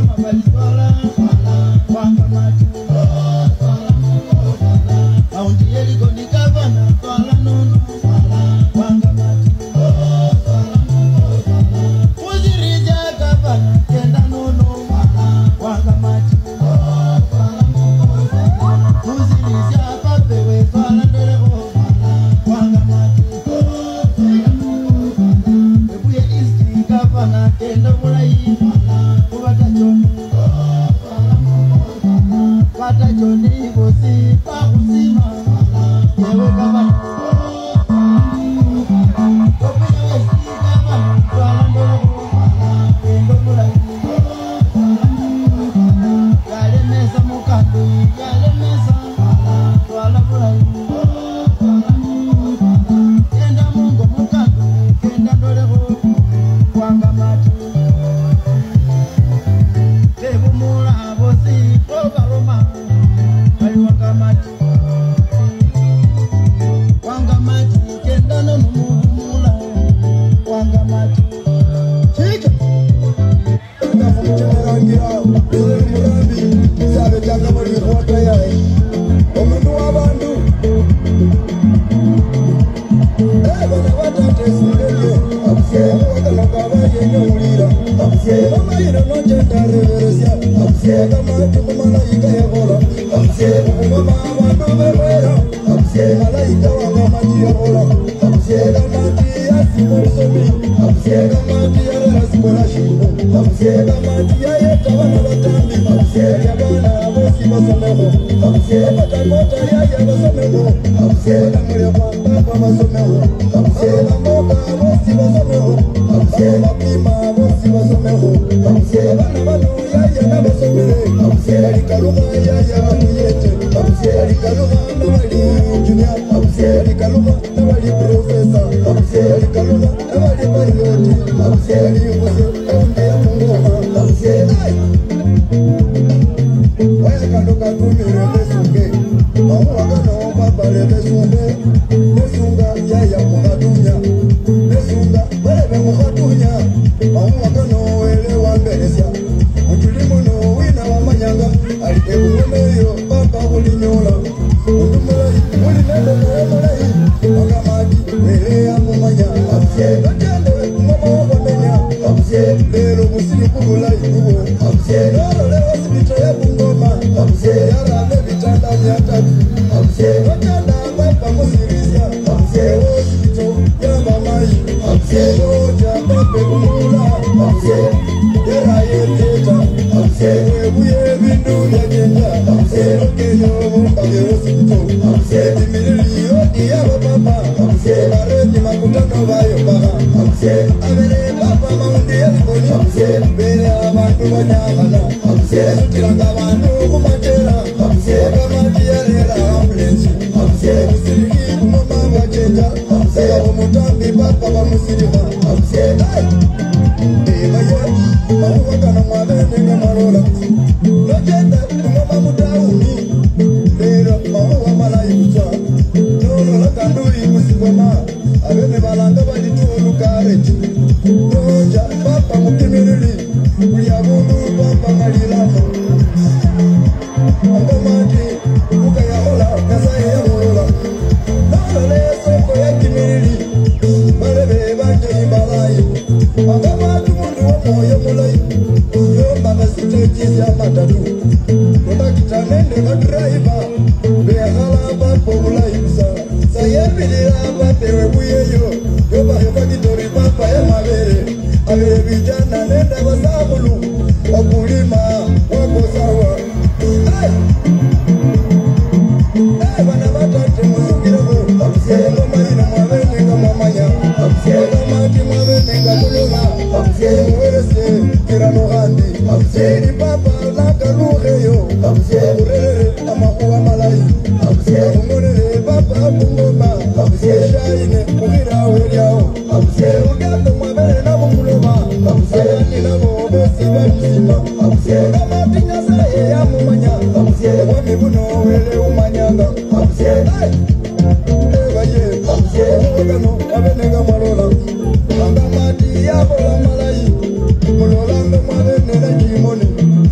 Wangamati ya bola malai, mulolanga mwane nena jimoni.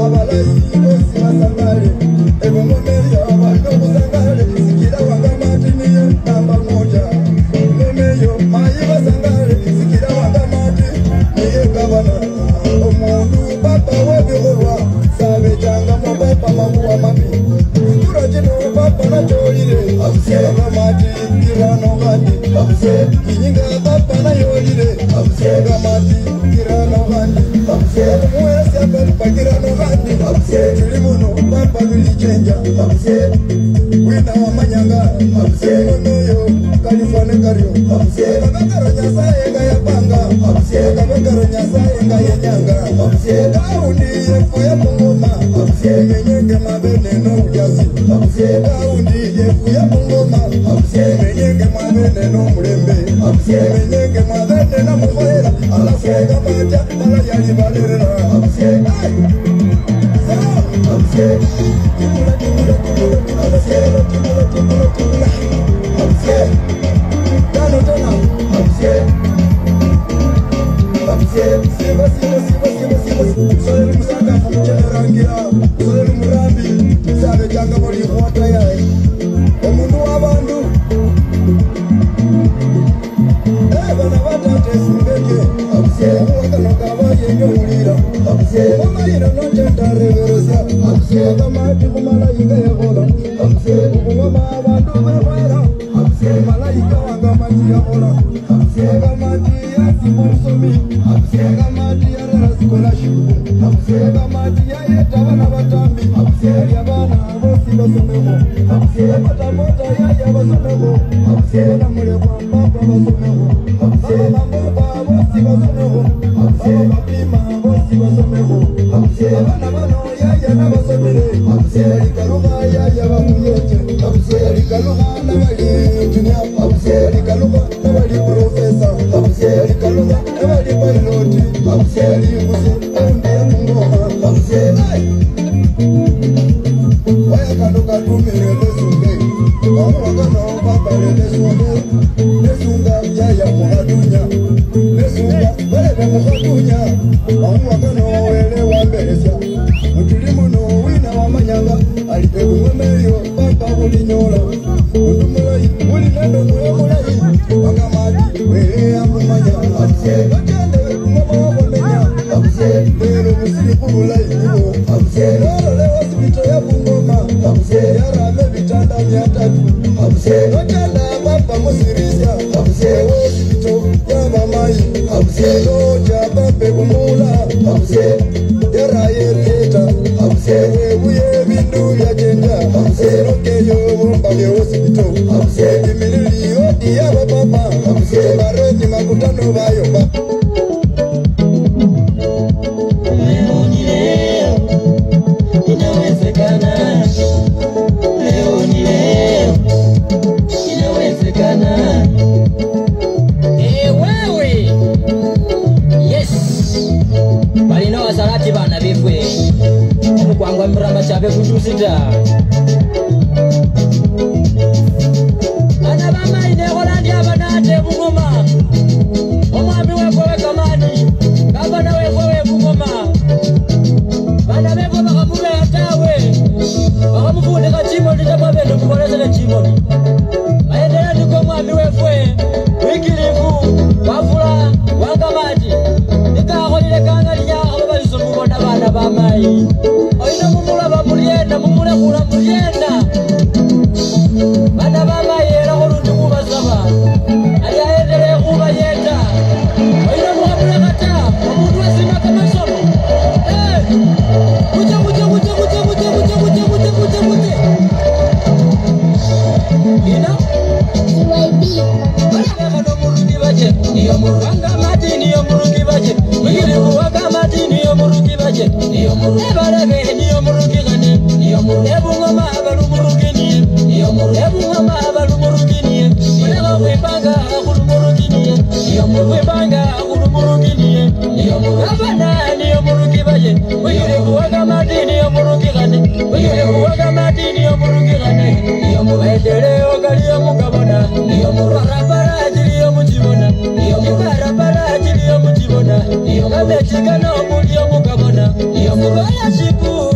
Chikano muri omugabona iyo mubaya chiku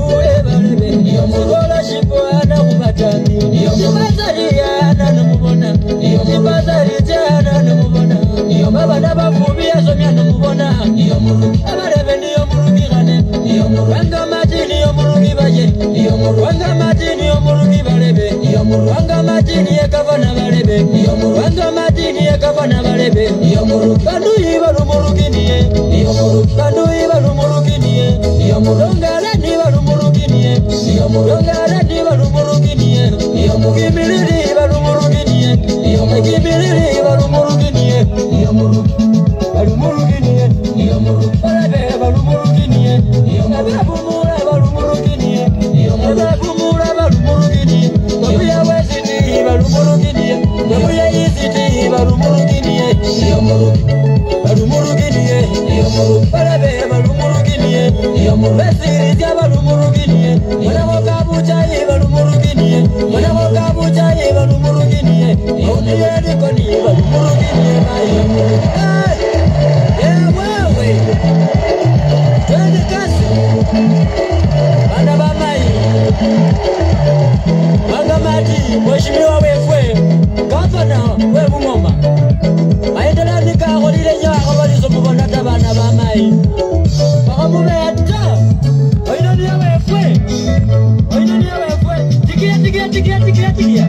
abalebe niyo mulugi gane Wangamati niyo mulugi baje Wangamati niyo mulugi balebe Wangamati niye gavana balebe Wangamati niye gavana balebe Bandu iba lumulugi niye Bandu iba lumulugi niye Longala niba lumulugi niye Longala niba lumulugi niye Kimilili iba lumulugi niye Kimilili iba lumulugi niye Balumurugi niye Balebe balumurugi niye Ababumura balumurugi niye Ababumura balumurugi niye Babuya wesiti balumurugi niye Babuya yisiti balumurugi niye Balumurugi niye Balebe balumurugi niye Besirija balumurugi niye Wanamoka buchayi balumurugi niye Wanamoka buchayi balumurugi niye Uniye nikoni balumurugi niye Twende kasi Bana bamai Wangamati Mheshimiwa wefwe Gavana we Bungoma Maendeleo nikaholile nyo akabalizo mubona tabana bamai Bakamube ata Oinoni ya wefwe Oinoni ya wefwe Tikia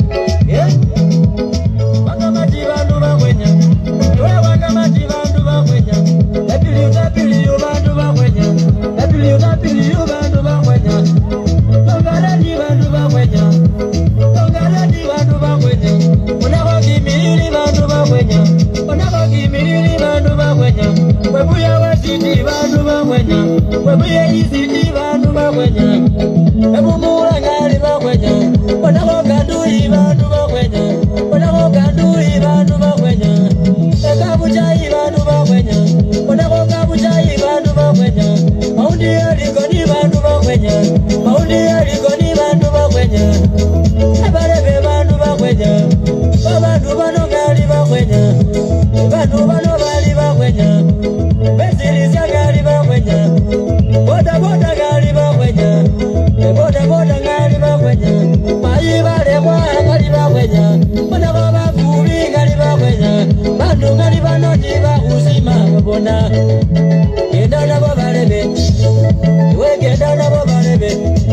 Wangamati bandu bakwenya Ewe Wangamati bandu bakwenya Epili bandu bakwenya Epili bandu bakwenya Tongalani bandu bakwenya Tongalani bandu bakwenya Unakoki milili bandu bakwenya Unakoki milili bandu bakwenya Webuya wasiti bandu bakwenya Webuya isiti bandu bakwenya Ebumura ngali bakwenya Unakoka ndui bandu bakwenya Unakoka ndui bandu bakwenya Ekabuchayi bandu bakwenya Unakoka buchayi bandu bakwenya Maundi alikoni bandu bakwenya Maundi alikoni bandu bakwenya Abalebe bandu bakwenya Bandu bano gali bakwenya Bandu bano bali bakwenya Besirizya gali bakwenya Boda boda gali bakwenya Boda boda gali bakwenya Mayi bale kwa gali bakwenya Bona baba fubi gali bakwenya Bandu gali bano diba uzima babona Genda nabo balebe We genda nabo balebe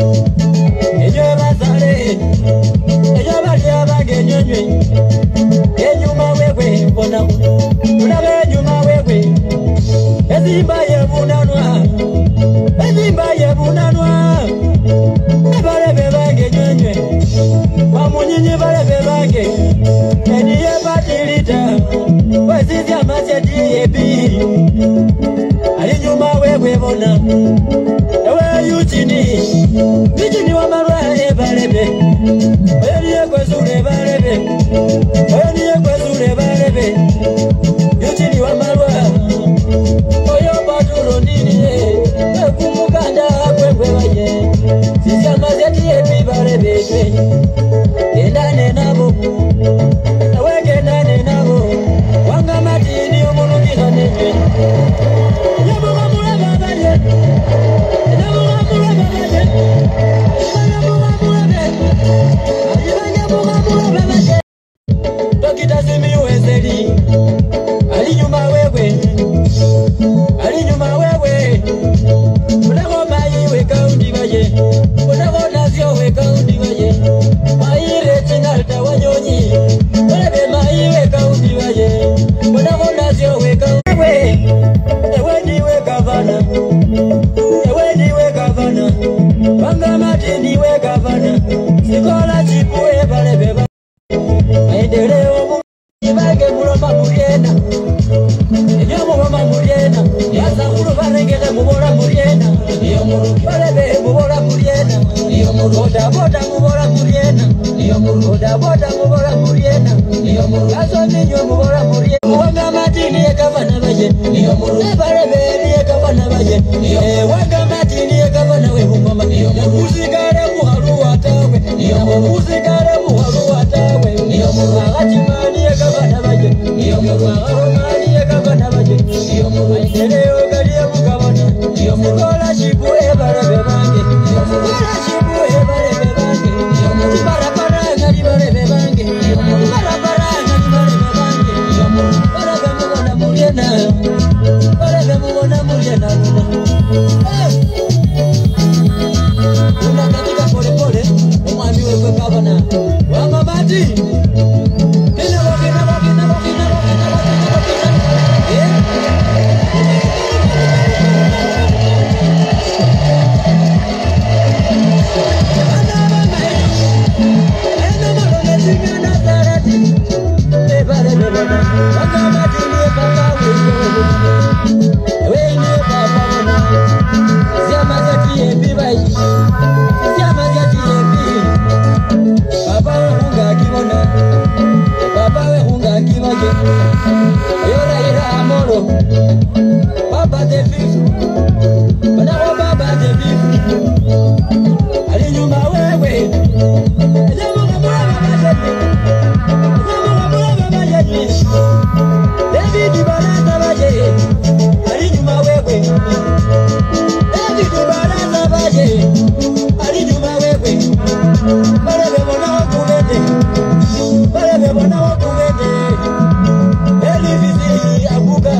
Ejo basale Ejo balya bagenyonywe Enyuma wewe bona Unabe enyuma wewe Ezimba yebunanwa Ezimba yebunanwa Balebe bagenyonywe Wamunyinyi balebe bage Ediye batilita Wesizi amaseti ebi Alinyuma wewe bona Ewe yuchini Nijini wa marwa balebe Oyoniye kwezure balebe Oyoniye kwezure balebe Yuchini wa marwa Oyo baturo nini Kumukanda kwekwe waje Sisi amaseti ebi balebe Kendane nabo Ewe kendane nabo Wangamati ni omulugi ganenye Yabuga mulaba baje Yabuga mulaba baje Yabuga mulaba baje Dokita simi uwezeli Alinyuma wewe Alinyuma wewe Unako mayi we kaundi baje Unako nazio we kaundi baje Mayi retinalta wanyonyi Unebe mayi we kaundi baje Unako nazio we kaundi Ewe niwe gavana Ewe niwe gavana Wangamati niwe gavana Sikola chipue balebe Maendeleo Ibage muloma muriena Enyo muloma muriena Yaza kulu barengele mubora muriena Balebe mubora muriena Boda boda mubora muriena Boda boda mubora muriena Yazo minyo mubora muriena Wangamati niye gavana baje Balebe niye gavana baje Wangamati niye gavana we Bungoma Uzigare muharu watawe Uzigare muharu watawe Agatima niye gavana baje Agaroma niye gavana baje Maendeleo gali ya mugabana Sikola chipu balebe bange Sikola chipu balebe bange Barabara gali balebe bange Barabara gali balebe bange Balebe mubona muriena Balebe mubona muriena Unakatika pole pole, umwami wewe gavana. Wangamati. Baba de Fif, Baba de Fif, Ali nyuma wewe, Jamu baba bajeje, David Baraza baje, Ali nyuma wewe, David Baraza baje, Ali nyuma wewe, Barebe bona wakubete, Barebe bona wakubete, Eli visi abuga.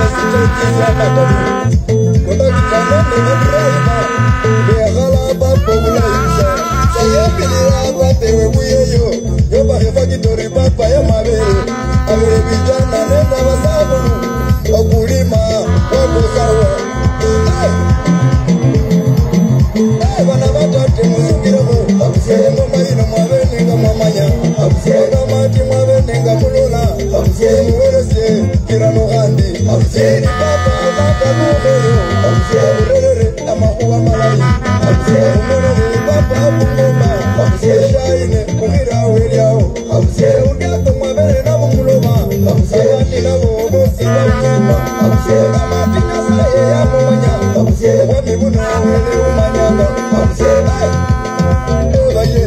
Bye. bana batate musungiramo ngoma ino mwabenenga mwamanya Wangamati mwabenenga mulola muwerese kirano handi ni papa makabukeyo urerere amahuwa malayi umurere papa mungoma shaine kuhira weriao undiato mwabere nabo muloma abandi nabo bosi bawuma Wangamati nasaye ya mumanya wami buno wele umanyanga baye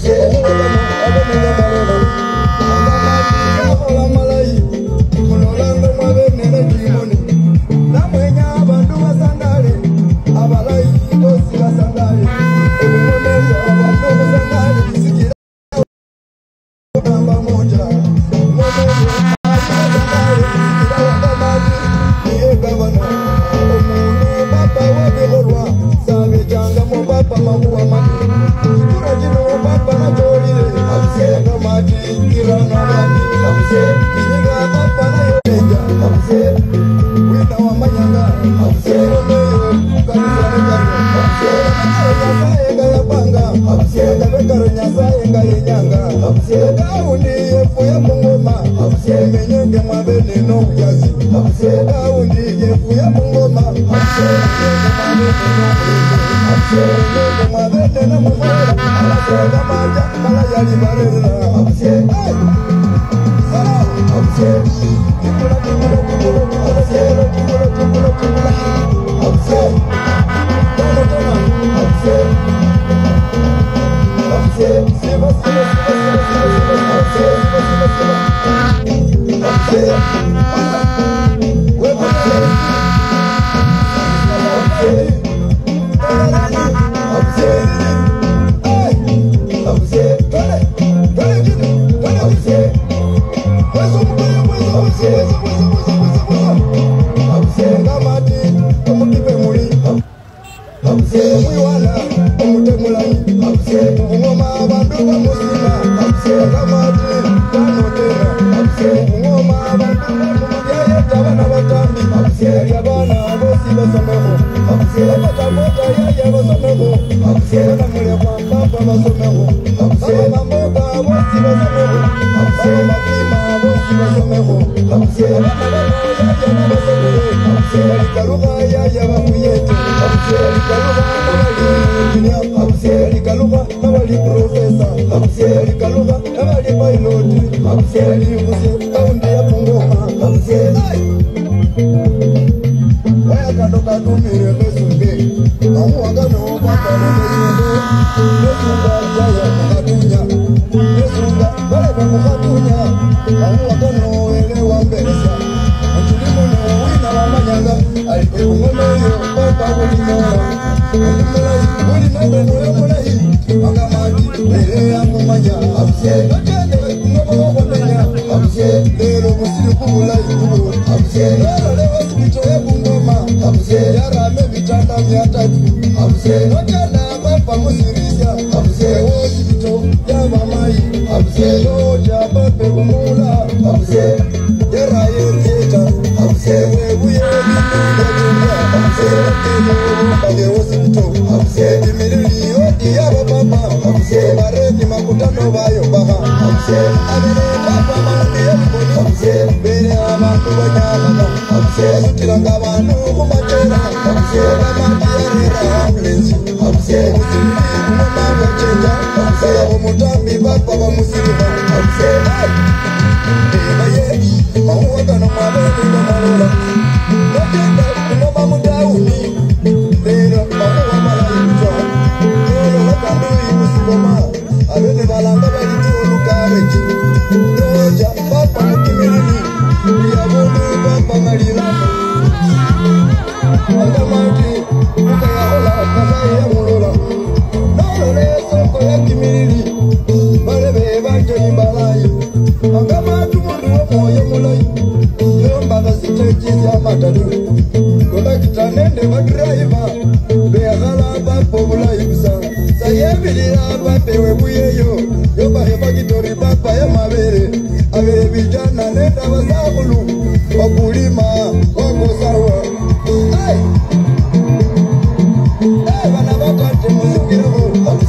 vijana nenda wasakulu wakulima wako sawa. Bana bakate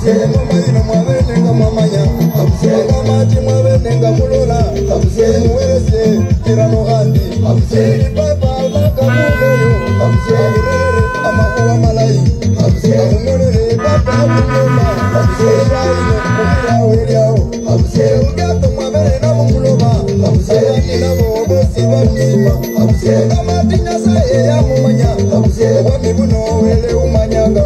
ngoma ino mwabenenga mwamanya Wangamati mwabenenga mulola muwelese kirano gandi papa nanga muloyo urere amakuwa malayi umulele papa kunyuma yaino mukira weliao ugato mwabele nabo muloba ayani nabo bosi bamima Wangamati nyasaye yamumanya wami buno wele umanyanga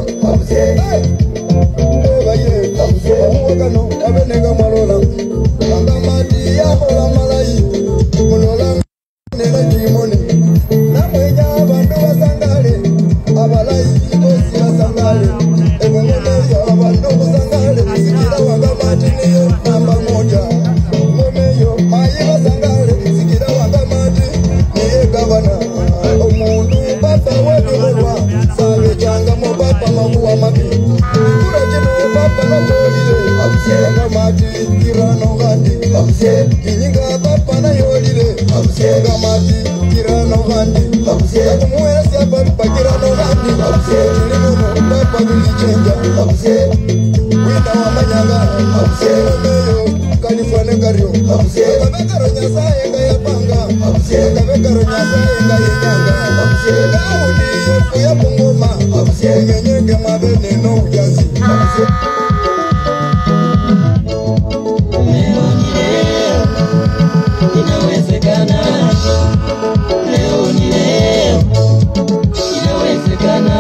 Wagano abenenga malola Wangamati yakola malayi mulola nela jimoni namwenya abantu basangale abalayi bosi basangale ebongomeyo abantu basangale sikira Wangamati niyo namba moja ngomeyo mayi basangale sikira Wangamati niye gavana omuntu papa webiholwa sabe changa mo papa makuwa mabi kura jino papa nakolile Wangamati kirano gandi kinyinga papa na yolile Wangamati kirano gandi kumwesi papa kirano gandi nilimono papa kulichenja wina wamanyanga omeyo kalifane karyo kabekaro nyasaye nga yapanga kabekaro nyasaye nga yenyanga kaundi yefu ya pungoma ngenyenge mabene no ujazi inawezekana leo ni leo inawezekana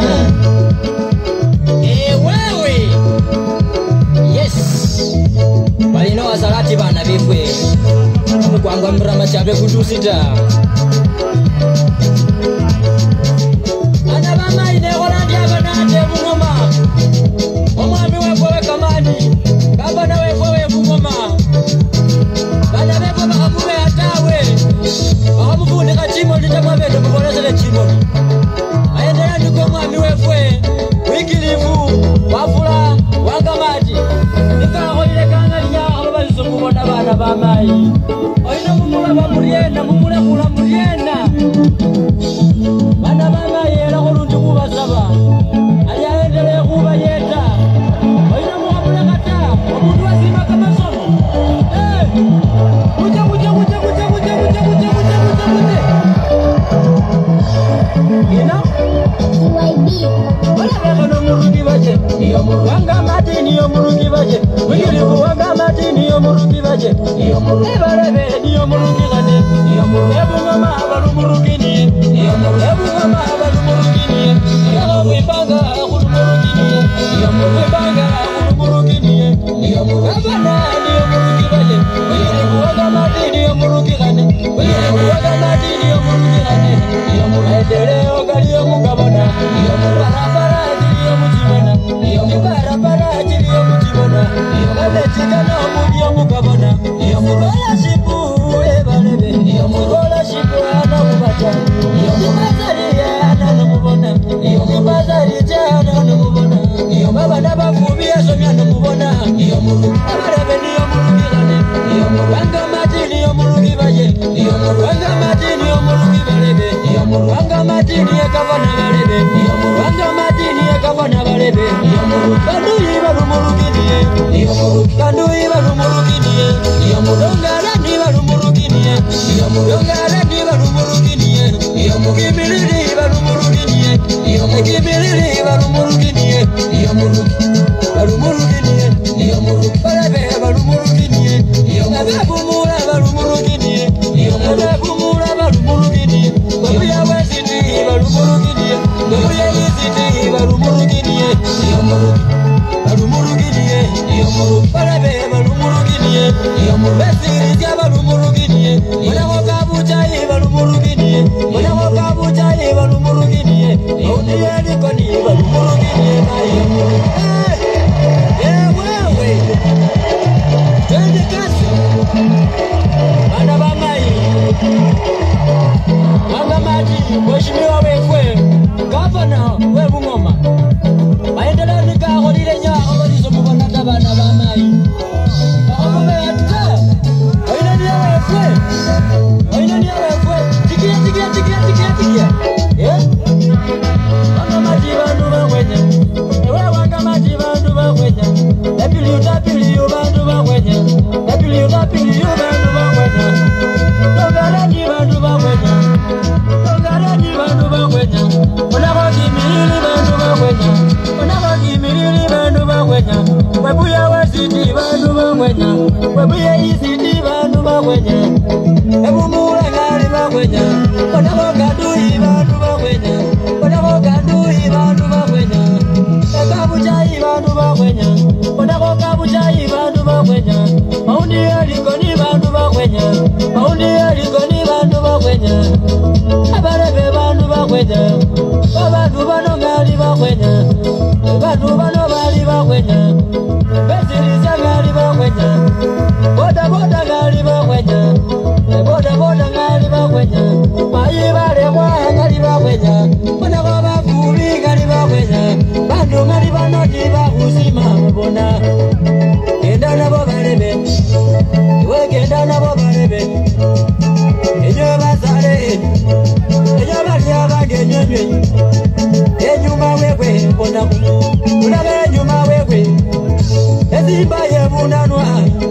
wewe yes balino wazalati bana bifwe kwangwa mrama chabe kutusita ana mama ine Holandi abanate bungoma omwami wewe kamani baba na wewe bungoma bana beko bakamuwe atawe bakamufunde kachimo litamwabendo mukolezele chimo ayendela ndiko mwami wewe wikilivu wafula Wangamati nikaholile kanga linyaho balizo mubona bana bamayi oyina mumula bamurienda mumule kula murienda bana bamayi era kolungi kubasaba ayaendele kuba yeta oyina muwabule kata omuntu wazima kamasomo Wangamati niyo murugi baje wikilivu Wangamati niyo murugi baje ebarebe niyo murugi gane ebungoma abalumuruginiye ebungoma abalumuruginiye wibanga akulumuruginiye wibanga akulumuruginiye abana niyo murugi baje wikilivu Wangamati niyo murugi gane wikilivu Wangamati niyo murugi gane edeleo galiyo mugabona barabara galiyo mujibona barabara galiyo mujibona abetikana omubiyo mugabona scholarship ebalebe scholarship ana mubata bazali ana nomubona bazali ana nomubona babana bafubi asomya nomubona abalebe niyo mulugirane Wangamati niyo murugi baje Wangamati niyo murugi balebe Wangamati niyo gavana balebe Wangamati niyo gavana balebe kanduyi balumuruginiye kanduyi balumuruginiye dongala ni balumuruginiye dongala ni balumuruginiye kimilili balumuruginiye kimilili balumuruginiye balumuruginiye balebe balumuruginiye ababumura balumuruginiye ababumura balumuruginiye obuya weziti balumuruginiye obuya yiziti balumuruginiye balumuruginiye balebe balumuruginiye besirija balumuruginiye mulako kabujayi balumuruginiye mulako kabujayi balumuruginiye oniyelikoni balumuruginiye naye wewe twende kasi bana bamayi Wangamati mheshimiwa wewe gavana webungoma baendelea nikaholile nyaho balizo mubona tabana bamayi akometa oina niya wewe tikia Wangamati bandu bakwenya ewe Wangamati bandu bakwenya isiti bantu bakwenya webuye isiti bantu bakwenya ebumula ngali bakwenya onabo kanduyi bantu bakwenya onabo kanduyi bantu bakwenya kabuchayi bantu bakwenya onabo kabuchayi bantu bakwenya maundi elikoni bantu bakwenya maundi elikoni bantu bakwenya abarebe bantu bakwenya abantu bano ngali bakwenya bantu bano bali bakwenya beziriza ngali bakwenya boda boda ngali bakwenya boda boda ngali bakwenya mayi bale mwa ngali bakwenya bona baba kubi ngali bakwenya bantu ngali bano diba usima mbona genda nabo barebe we genda nabo barebe enyo bazale enyo balya bagenywe enyuma wewe mbona ulabe enyuma wewe ezimba yebunanwa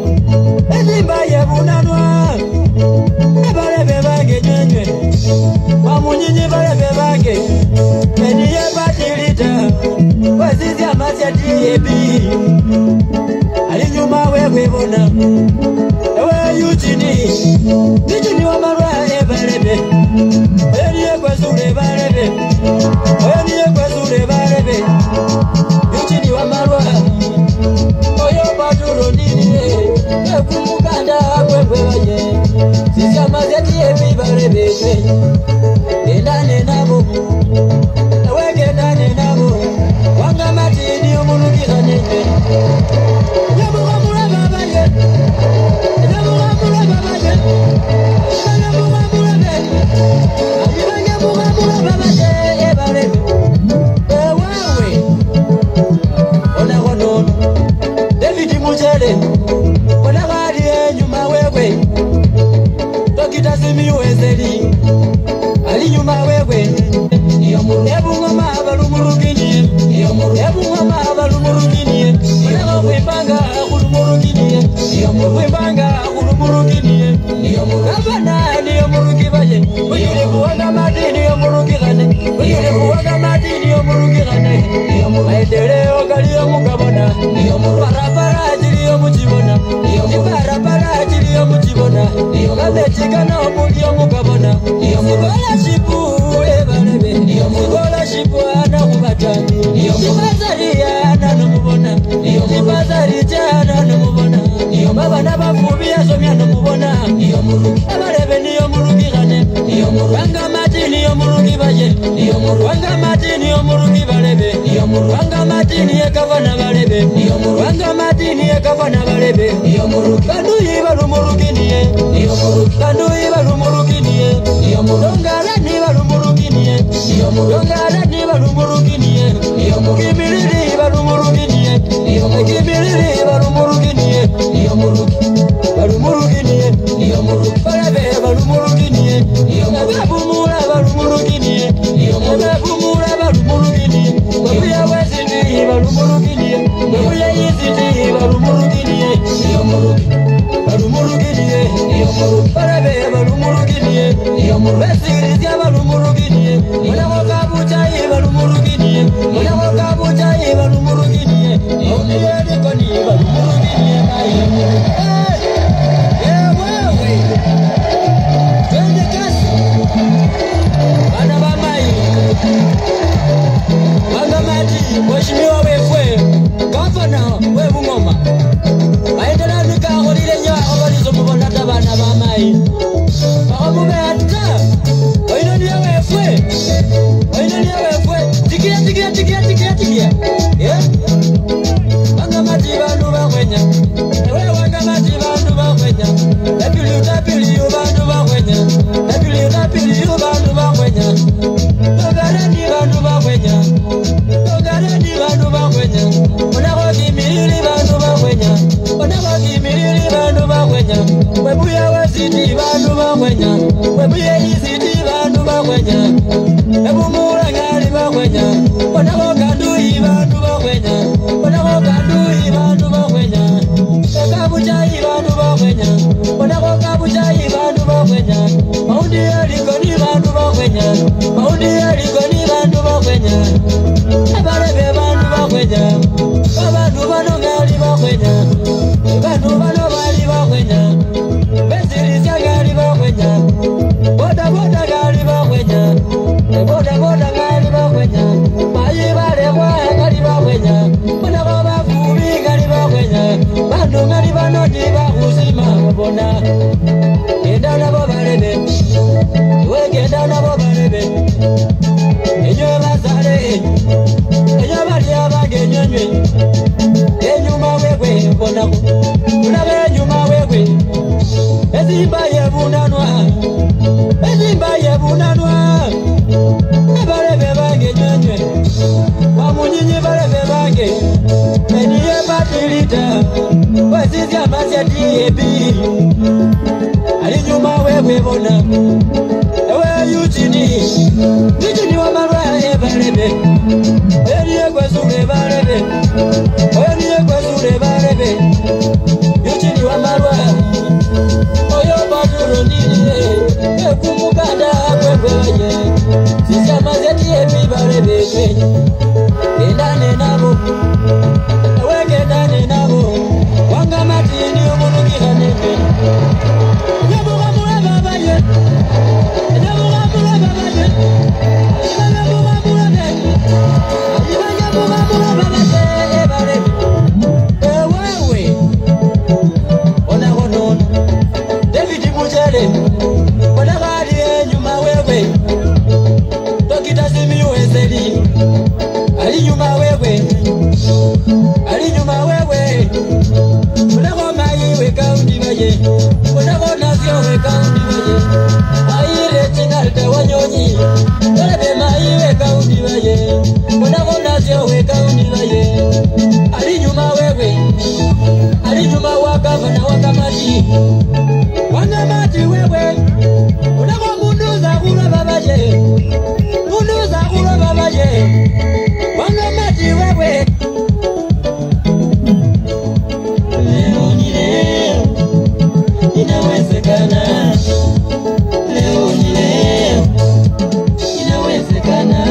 abalebe bange nyenywe bamunyinyi balebe bange ediye batilita wazizya amasya diyebi ali nyuma wewe bona ewe yutini nijini wamalwa ebalebe oyoniye kwezule balebe oyoniye kwezule balebe yutini wamalwa oyo baturo nini ekumukanda kwekwe baye zizya amasya diyebi balebe endane nabo ewe gendane nabo Wangamati ni omulukira nete yamugamula babaye yamugamula babaye yamugamula babaye ebalebe ewawe ona kono David Muchele ona kali enyuma wewe Dokita Simiwezeli ali nyuma wewe iyo murubungoma abalumuruginiye iyo murubungoma abalumuruginiye ona kwipanga akulumuruginiye iyo murubanga akulumuruginiye iyo murabana niyo murugibaye uyire kuwaga madini yo murugirane uyire kuwaga madini yo murugirane iyo muendeleo kaliyo mukabona iyo mubarabara ajiliyo mukibona iyo mubarabara ajiliyo mukibona iyo kabechikana omuliyo mukabona iyo mubalashipu ebalebe iyo mubalashipu ana kubatani iyo mubazaliya ana nomubona iyo mubazaliya ana nomubona iyo babana bafubi yasomya nomubona iyo murugi abalebe niyo murugirane iyo Wangamati niyo murugibaye iyo Wangamati niyo murugibalebe iyo Wangamati niyo gavana balebe iyo Wangamati niyo gavana balebe iyo kanduyi balumuruginiye iyo kanduyi balumuruginiye iyo Dongala ni balumuruginiye iyo Dongala ni balumuruginiye iyo Kimilili balumuruginiye iyo Kimilili balumuruginiye iyo balumuruginiye iyo balebe balumuruginiye iyo babumura balumuruginiye iyo babumura balumuruginiye babuya wezindi balumuruginiye babuya yizindi balumuruginiye iyo balumuruginiye iyo balebe balumuruginiye iyo beziriza balumuruginiye bona wakabuchayi balumuruginiye bona wakabuchayi balumuruginiye oniye koni balumuruginiye bayi Bana bamai Wangamati mheshimiwa wewe gavana wewe ngoma baendela nikaholile nya obalizo mubona tabana bamai bamume ata oino niye wewe tikia Wangamati bantu bakwenya ewe Wangamati bantu bakwenya tapili bantu bakwenya tapili bantu bakwenya Togarani bantu bakwenya onako kimilili bantu bakwenya webuye wesiti bantu bakwenya webuye isiti bantu bakwenya ebumula ngali bakwenya onako kanduyi bantu bakwenya ekabuchayi bantu bakwenya onako kabuchayi bantu bakwenya maundi elikoni bantu bakwenya abalebe bantu bakwenya abantu bano ngali bakwenya bona Genda nabo balebe We genda nabo balebe Enyo bazale Enyo bali abange nyonywe Enyuma wewe bona Unabe enyuma wewe Ezimba yebunanwa Ezimba yebunanwa Balebe bange nyonywe Bamunyinyi balebe bange Eniye batilita Wesizi amasi atiyebi Ali nyuma wewe bona Ewe yuchini Yuchini wa marwa balebe Eniye kwezule balebe Eniye kwezule balebe Yuchini wa marwa Oyo baturo nini Ekumuganda kwekweje Sisi amasi atiyebi balebe Endane nabo Gendane nabo Wangamati ni umunugira nebe Nyabuga mureba baye Nyabuga mureba baye Nyabuga mureba Nyabuga mureba baye Ebarebe Ewewe Ona konon David Mujele Ona gari enyuma wewe Tokita simi ueseri Ali nyuma wewe Ali nyuma wewe Unako maiwe kaundi baye Unako nasio kaundi baye Maire chinalta wanyonyi Unako maiwe kaundi baye Unako nasio kaundi baye Ali nyuma wewe Ali nyuma wakava na Wangamati Wangamati wewe Unako munduza kula babaye Munduza kula babaye Wangamati wewe Leo ni leo Inawezekana Leo ni leo Inawezekana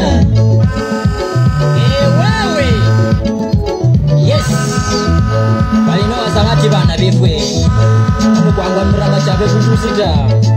wewe Yes Balino wasamati bana befwe Amukwangwa mrama chabe kutusita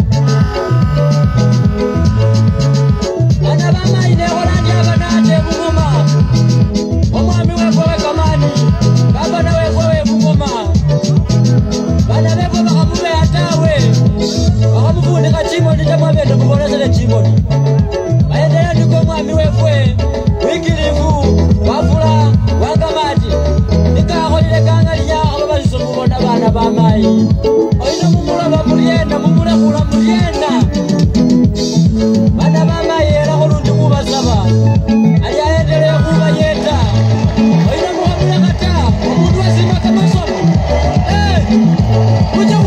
Ana bama ine holandi abanate buguma Omwami wekowe kamani Kabana wekowe buguma Bana beko bakamube atawe Bakamufune kachimoni Jamabete kubonesele chimoni Maendelea niko mwami wefwe Wikirivu Wafula Wangamati Nikaholile kangalia Ababaliso mubona bana bamayi Oino mumula bamurienda Mumula kula murienda Bana bamayi era kulundi kubasaba Ali aendele kuba yenda Oino muhamula kata Omundu wasima kamasomo Kuja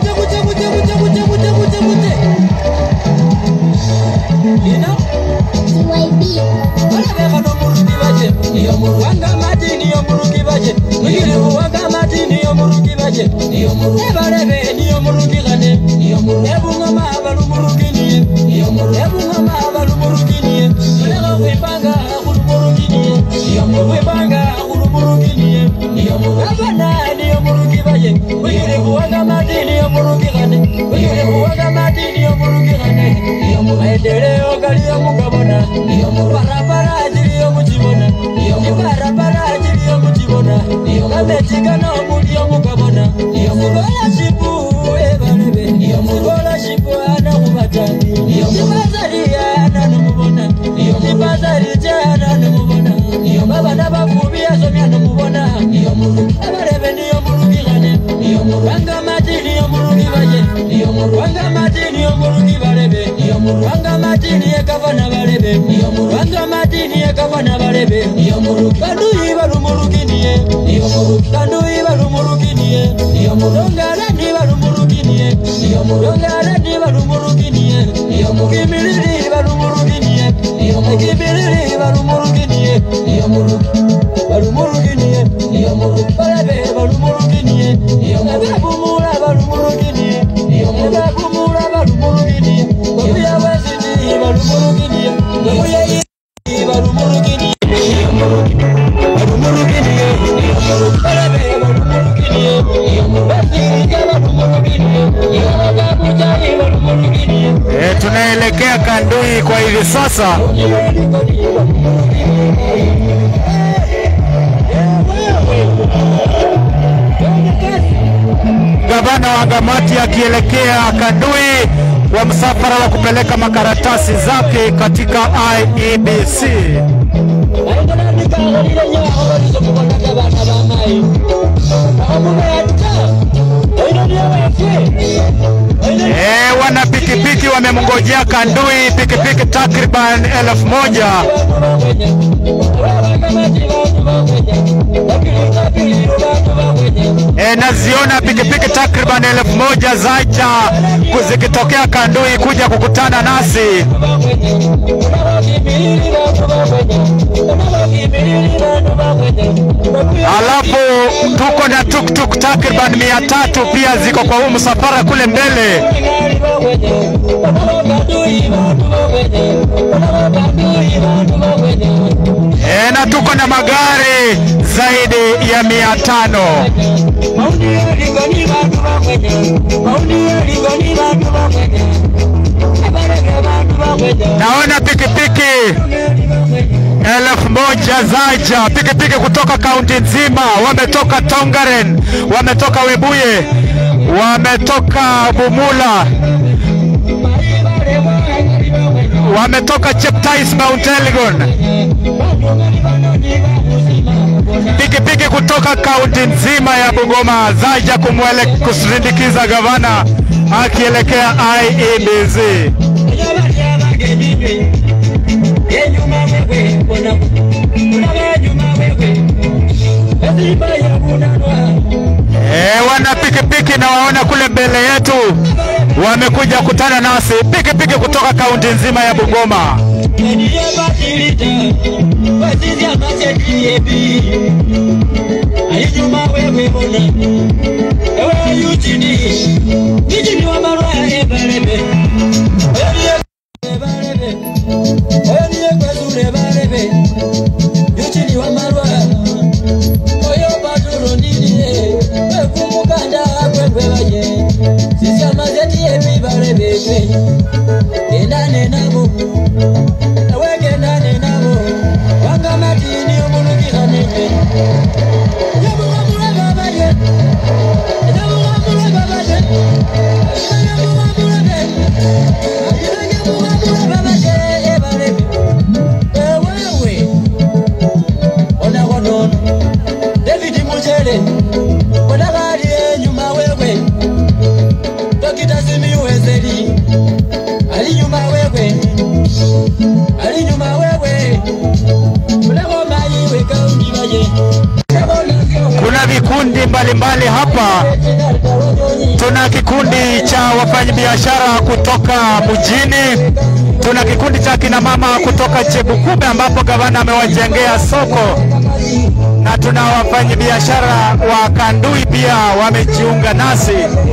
Ina IEBC Wala no murugi baje Niyo muru Wangamati niyo murugi baje Mwigirivu Wangamati niyo murugi baje Niyo muru Ebarebe niyo murugi gane Niyo muru Ebungama abalu murugi niye Niyo muru Ebungama abalu murugi niye Mulego kwipanga akulu murugi niye Niyo muru Kwipanga akulu murugi niye Niyo muru Abana niyo murugi baje Mwigirivu Wangamati niyo murugi gane Mwigirivu Wangamati niyo murugi gane Niyo muru Maendeleo kaliyo mukabona Niyo muru Barabara ajiliyo mujibona Niyo muru Barabara ajiliyo mujibona Niyo Kamechikano muliyo mukabona Niyo muru Scholarship ebalebe Niyo muru Scholarship ana kubatani Niyo muru Bazari ana numubona Niyo muru Bazari ana numubona Niyo babana bafubi asomya numubona Niyo muru Ebalebe niyo muru gigane Niyo muru Wangamati niyo muru gibaje Niyo muru Wangamati niyo muru gibalebe Niyo muru Wangamati niye kavana balebe Niyo muru Wangamati niye kavana balebe Niyo muru Kandu ibalu muru giniye Niyo muru Kandu ibalu muru giniye Niyo muru Dongara ibalu muru giniye Niyo muru Dongara ibalu muru giniye Niyo muru Kimiliri ibalu muru giniye Niyo muru Kimiliri ibalu muru giniye Niyo muru Balu muru giniye Niyo muru Balebe balu muru giniye Niyo muru Bumura balu muru giniye Niyo muru Bumura balu muru giniye Babuya wasiti balu muru giniye Babuya balu muru giniye Niyo muru balu muru giniye Niyo muru Balebe balu muru giniye Niyo muru Basiri balu muru giniye Niyo muru Bujai balu muru giniye Tunaelekea Kandui kwa hivi sasa. Gavana gavana Wangamati akielekea Kandui kwa msafara wa kupeleka makaratasi zake katika IEBC. Wana pikipiki wamemngojea Kandui, pikipiki takriban 1000. Naziona pikipiki takriban 1000 zaja zikitokea Kandui kuja kukutana nasi. Alafu tuko na tuk-tuk takriban 300 pia ziko kwa huu msafara kule mbele. Na tuko na magari zaidi ya 500. Naona pikipiki 1000 zaja, pikipiki kutoka kaunti nzima. Wametoka Tongaren, wametoka Webuye, wametoka Bumula, wametoka Cheptais Mount Elgon. Pikipiki kutoka kaunti nzima ya Bungoma zaja kusindikiza gavana akielekea IEBC. Wana pikipiki na waona kule mbele yetu wamekuja kutana nasi, pikipiki kutoka kaunti nzima ya Bungoma. Kuna vikundi mbalimbali hapa. Tuna kikundi cha wafanyabiashara kutoka mjini, tuna kikundi cha kina mama kutoka Chebukube ambapo gavana amewajengea soko, na tuna wafanyabiashara wa Kandui pia wamejiunga nasi.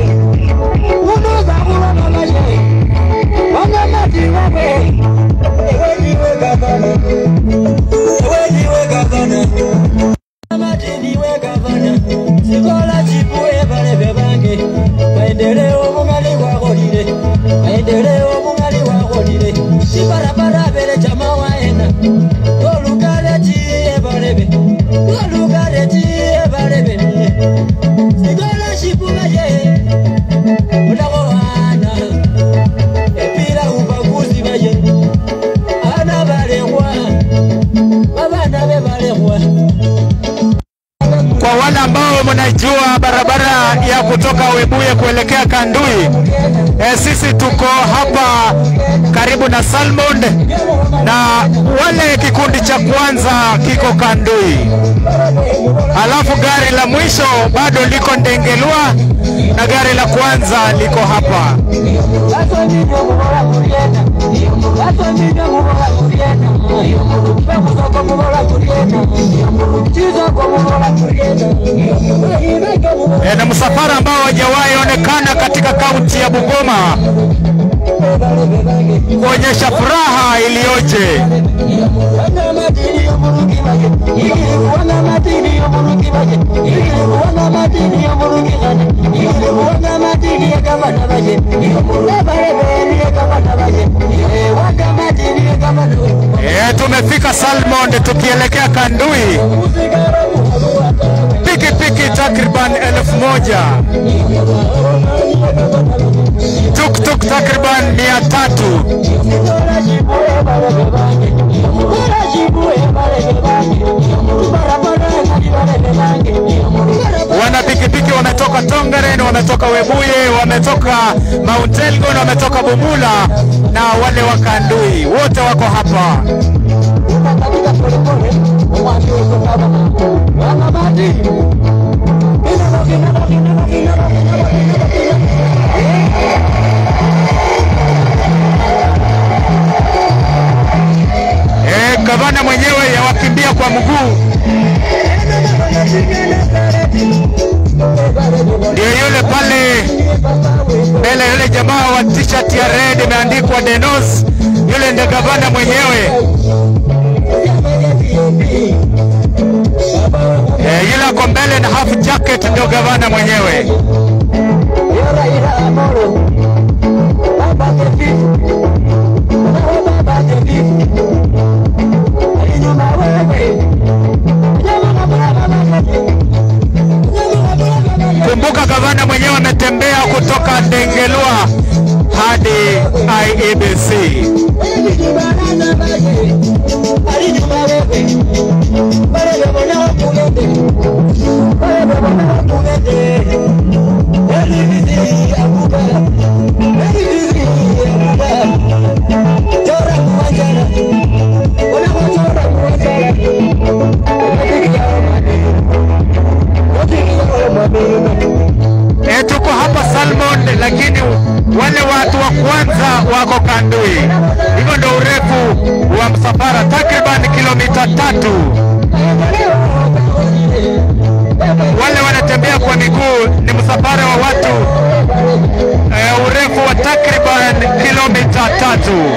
Kwa wale ambao mnajua barabara ya kutoka Webuye kuelekea Kandui, sisi tuko hapa karibu na Salmond, na wale kikundi cha kwanza kiko Kandui. Alafu gari la mwisho bado liko Ndengelwa na gari la kwanza liko hapa. Na msafara ambao hawajawahi onekana katika kaunti ya Bungoma kuonyesha furaha iliyoje. Tumefika Salmond tukielekea Kandui. Pikipiki takriban 1000. Tuk-tuk takriban 300. Wana pikipiki wametoka Tongaren, wametoka Webuye, wametoka Mount Elgon, wametoka Bumula na wale wa Kandui, wote wako hapa. Gavana mwenyewe yawakimbia kwa mguu. Ndio yule pale mbele, yule jamaa wa t-shirt ya red imeandikwa Denos, yule ndiye gavana mwenyewe. Yule ako mbele na half jacket ndio gavana mwenyewe. Kumbuka gavana mwenyewe ametembea kutoka Ndengelwa hadi IEBC. Tuko hapa Salmon, lakini wale watu wa kwanza wako Kandui. Hivyo ndio urefu wa msafara, takriban kilomita 3. Wale wanatembea kwa miguu ni msafara wa watu urefu wa takriban kilomita 3.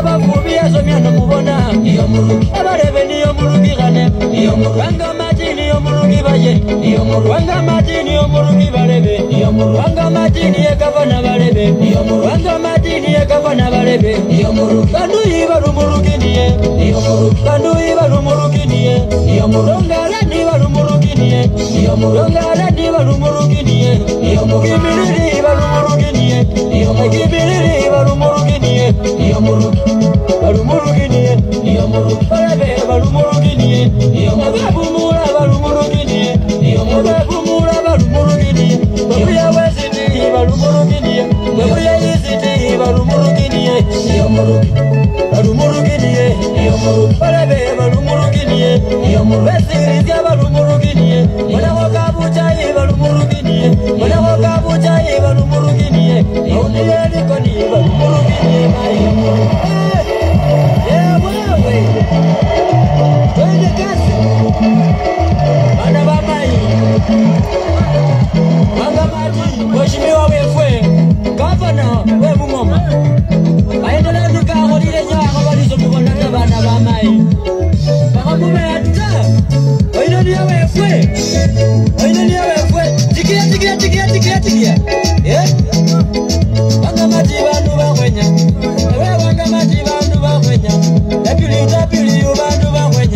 Wangamati niyo murugi baye niyo muru Wangamati niyo murugi barebe niyo muru Wangamati niye gavana barebe niyo muru Wangamati niye gavana barebe niyo muru Kanduyi baru murugi niyo muru Kanduyi baru murugi niyo muru Ngala ni baru murugi niyo muru Ngala ni baru murugi niyo muru Kibiriri baru murugi niyo muru Kibiriri baru murugi niyo muru baru murugi niyo muru Barebe baru murugi niyo muru Babumura baru murugi niyo muru Babumura baru murugi Babuya wesiti baru murugi Babuya yisiti baru murugi niyo muru baru murugi niyo muru Barebe baru murugi niyo muru Wesirizya baru murugi Mwana wakabuchayi baru murugi Mwana wakabuchayi baru murugi Mauniye likoni baru murugi niyo muru wewe twende kasi bana bamai Wangamati mheshimiwa wefwe gavana we Bungoma aendelea tukaholile nyako walizokubona bana bamai bakamume ata oinani wefwe tikia Wangamati bantu bakwenya we Wangamati bantu bakwenya W bantu bakwenya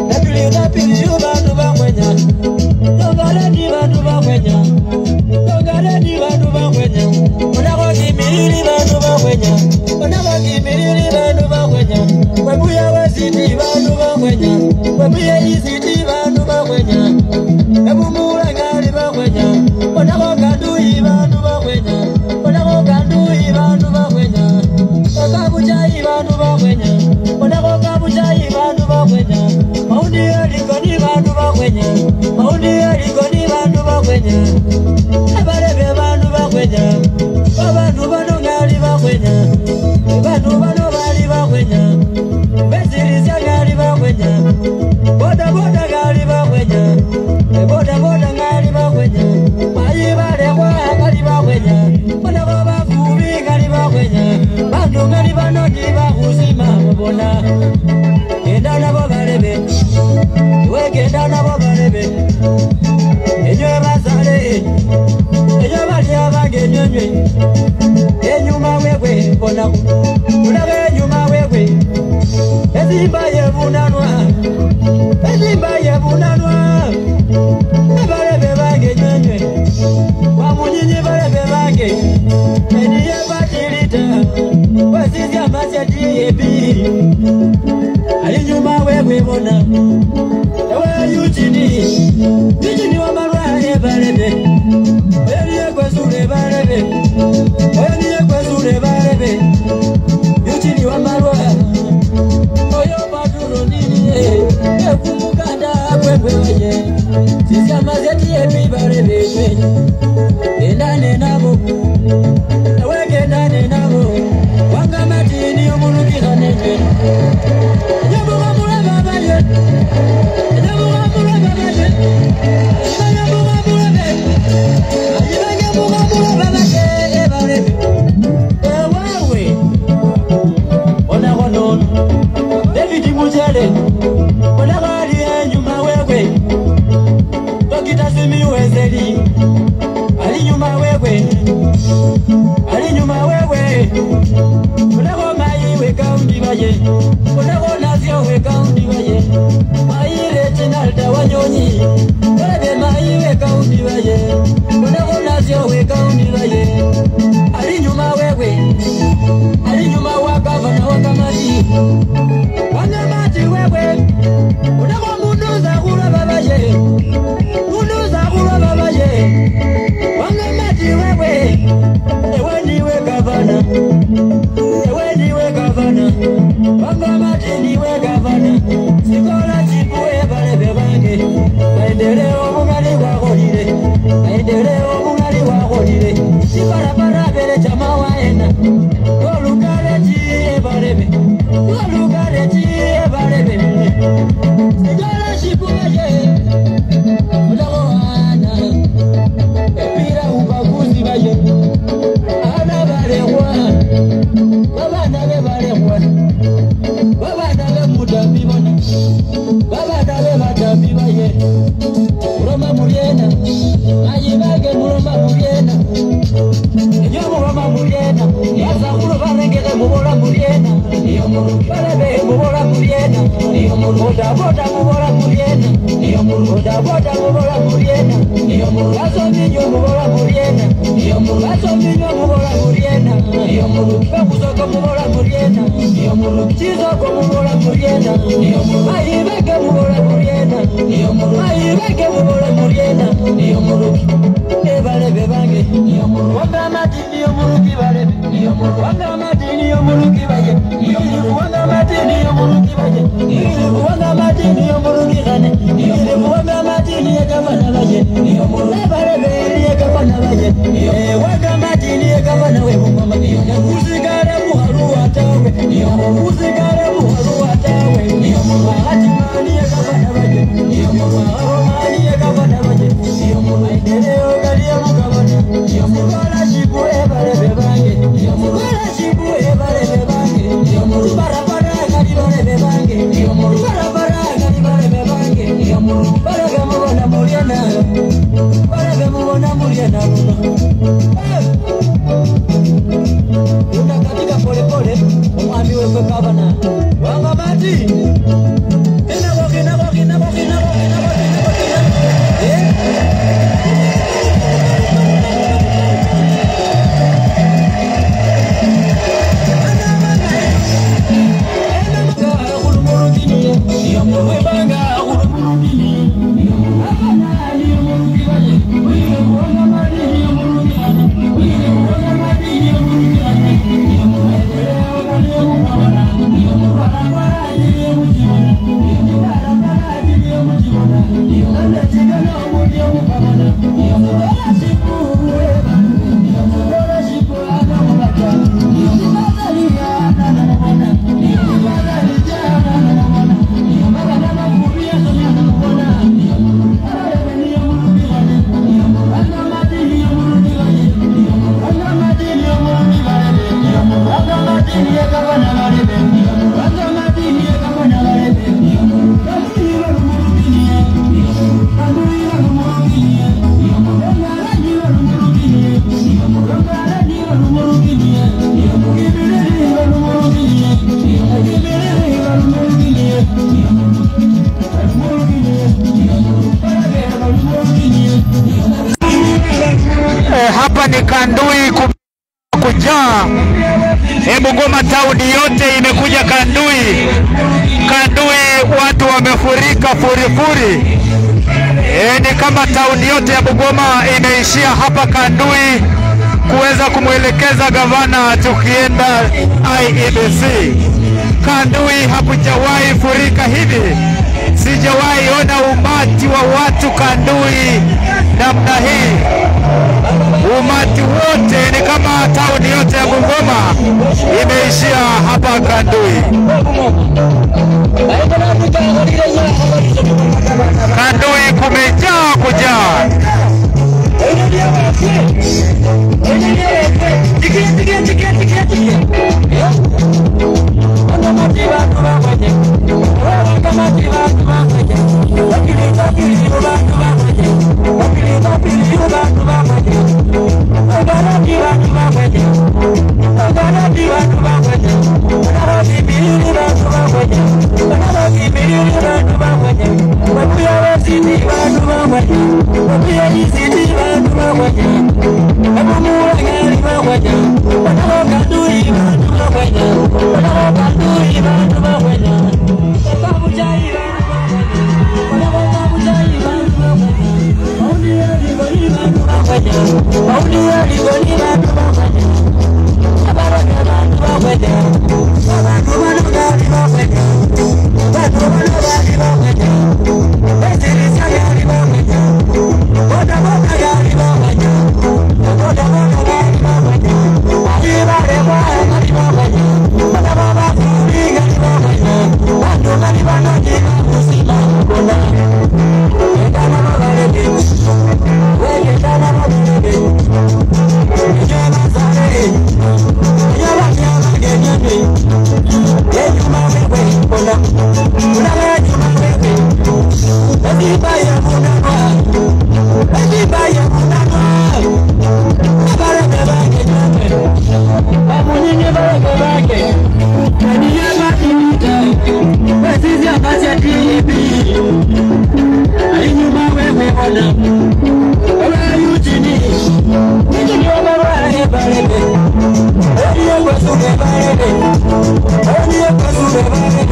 W bantu bakwenya Nongaleni bantu bakwenya Nongaleni bantu bakwenya Onako kimiriri bantu bakwenya Onako kimiriri bantu bakwenya Webuya wasiti bantu bakwenya Webuya yisiti bantu bakwenya Ebumura ngali bakwenya Onako kanduyi bantu bakwenya Onako kanduyi bantu bakwenya Okabuchayi bantu bakwenya Onako kabuchayi bantu bakwenya Maundi elikoni bantu bakwenya Maundi elikoni bantu bakwenya Abarebe bantu bakwenya Abantu bano ngali bakwenya Bantu bano bali bakwenya Bezirizya ngali bakwenya Boda boda ngali bakwenya Boda boda ngali bakwenya Mayi balekwa ngali bakwenya Onako bafubi ngali bakwenya Bantu ngali bano dibakuzima mubona Genda nabo barebe we genda nabo barebe Enywe basale Enywe bali abange nyonywe Enyuma wewe bonaku Ulabe enyuma wewe Ezimba yebunanwa Ezimba yebunanwa Barebe bange nyonywe Wamunyinyi barebe bange Eniye batirita Wazizya masyati ebi Alinyuma wewe bona Ewe yujini wa marwae barebe Oyeniye kwezule barebe Oyeniye kwezule barebe Yujini wa marwae Oyo baduro nini Ekumukanda kwekwe weye Sisya masyati ebi barebe Endane nabo Ewe gendane nabo Wangamati ni umurugira neke David Mujale, Onagari enyuma wewe, Dokita Simi Wezeli, Ali nyuma wewe, Onago mai we kaundi baye, Onago nazio we kaundi baye, Mai Reginald Wanyonyi, Bebe mai we kaundi baye, Onago nazio we kaundi baye, Ali nyuma wa gavana Wangamati, Wangamati wewe, Onago munuza kula babaye, Wangamati wewe, ewe niwe gavana, Wangamati niwe gavana, Sikola chipuwe barebe bange, Maendeleo mungali wakolile, Sikola barabele chama waena, Olugale chiye barebe, Sikola chipuwe Ulagoana, Epira ubaguzi baye, Ana barehwa, Babana be barehwa, Babana be mutambi bona, Babana be matambi baye, Balebe mubola muriena, niyo boda boda mubola muriena, niyo boda boda mubola muriena, niyo baso minyo mubola muriena, niyo baso minyo mubola muriena, niyo bakusoko mubola muriena, niyo chizoko mubola muriena, niyo ayibeke mubola muriena, niyo ayibeke mubola muriena, niyo ebalebe bange, niyo Wangamati niyo muruki balebe, niyo Wangamati niyo muruki baye, niyo Wangamati niyo muruki baye, niyo Wangamati niyo muruki gane, niyo Wangamati niyo gavana baye, niyo ebalebe niyo gavana baye, niyo Wangamati niyo gavana we mama, niyo uzigara muharu atawe, niyo uzigara muharu atawe, niyo hatima niyo gavana baye, niyo Roma niyo gavana baye, niyo maendeleo galiya mugavana, niyo scholarship ebalebe bange, niyo scholarship ebalebe bange, niyo barabara gali balebe bange, niyo barabara gali balebe bange, niyo barabara mubona muriena, barabara mubona muriena runo. Unakatika pole pole, umwami wewe gavana Wangamati. Hapa ni Kandui kujaa. Bungoma town yote imekuja Kandui. Kandui watu wamefurika furifuri. Ni kama town yote ya Bungoma imeishia hapa Kandui kuweza kumwelekeza gavana tukienda IEBC. Kandui hakujawahi furika hivi. Sijawahi ona umati wa watu Kandui namna hii. Umati wote ni kama town yote ya Bungoma imeishia hapa Kandui. Kandui kumejaa kujaa.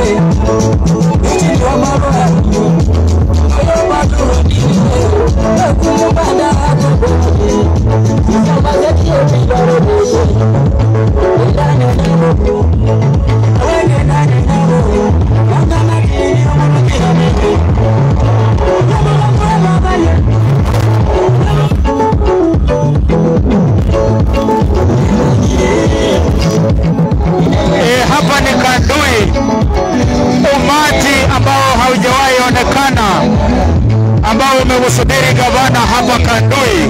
Hapa ni Kandui, umati ambao haujawahi onekana, ambao umemsubiri gavana hapa Kandui.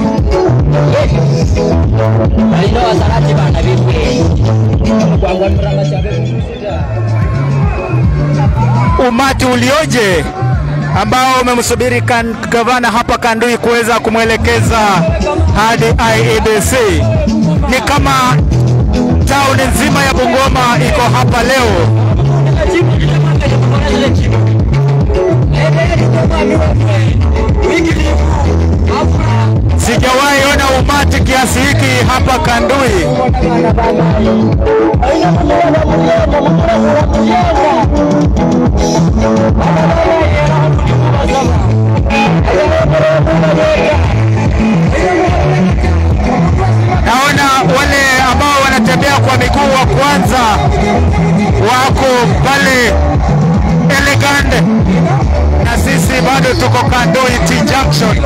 Umati ulioje ambao umemsubiri gavana hapa Kandui kuweza kumwelekeza hadi IEBC. Ni kama town nzima ya Bungoma iko hapa leo. Sijawahi ona umati kiasi hiki hapa Kandui. Naona wale ambao wanatembea kwa miguu wa kwanza wako pale Elegant, na sisi bado tuko Kandui T Junction.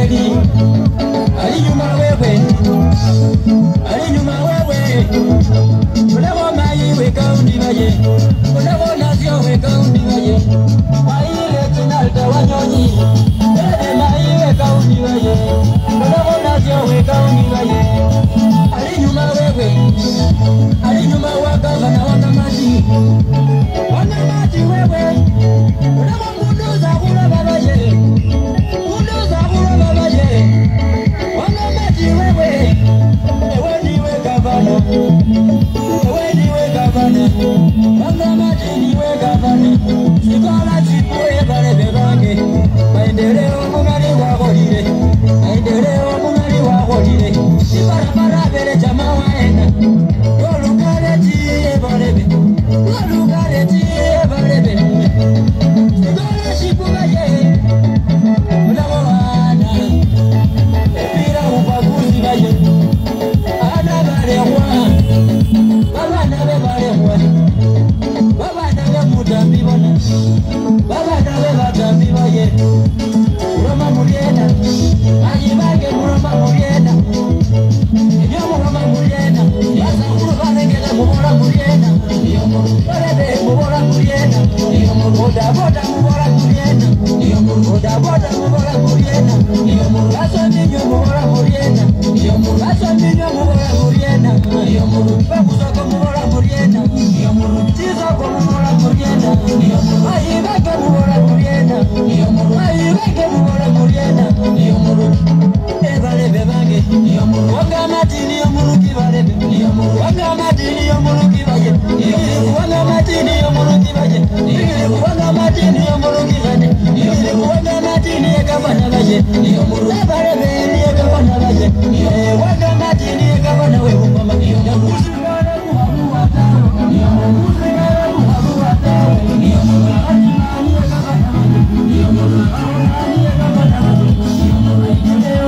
Mugeri ali nyuma wewe Unabo mayi we kaundi baye Unabo nazio we kaundi baye Maile tinalta wanyonyi mayi we kaundi baye Unabo nazio we kaundi baye Ali nyuma wakava na Wangamati Wangamati wewe Unabo munduza kula babaye Munduza kula babaye Wangamati wewe Ewe niwe gavana Wangamati niwe gavana Sikola chipuye bale bebange Maendeleo mungari wakolile Maendeleo mungari wakolile Siparapara bele chama waena Golukale tiye balebe Golukale tiye balebe Sikola chipuye Unabo wana Epira upaguzi baye Ana balewa Baba nabe balewa Baba nabe mutambi bona Baba nabe batambi baye Uroma muriena Ajibage uroma muriena Inyomo uroma muriena Yasa urubanengele mubora muriena Iyomo barebe mubora muriena Iyomo boda boda mubora muriena Iyomo boda boda mubora muriena Iyomo raso ninyo mubora muriena Iyomo raso ninyo mubora muriena Iyomo bakusoko mubora muriena Iyomo tizoko mubora muriena Iyomo ayibake mubora muriena Iyomo ayibake mubora muriena Iyomo ebalebe bange Iyomo Wangamati niyo muruki balebe Iyomo Wangamati niyo muruki baye Wangamati niyo muruki baye Wangamati niyo muruki baye Wangamati niyo gavana baye Iyomo ebalebe niyo gavana baye Wangamati niyo gavana we mama Iyomo usigara muhabu watawe Iyomo usigara muhabu watawe Iyomo niyo gavana baye Iyomo niyo gavana baye Iyomo niyo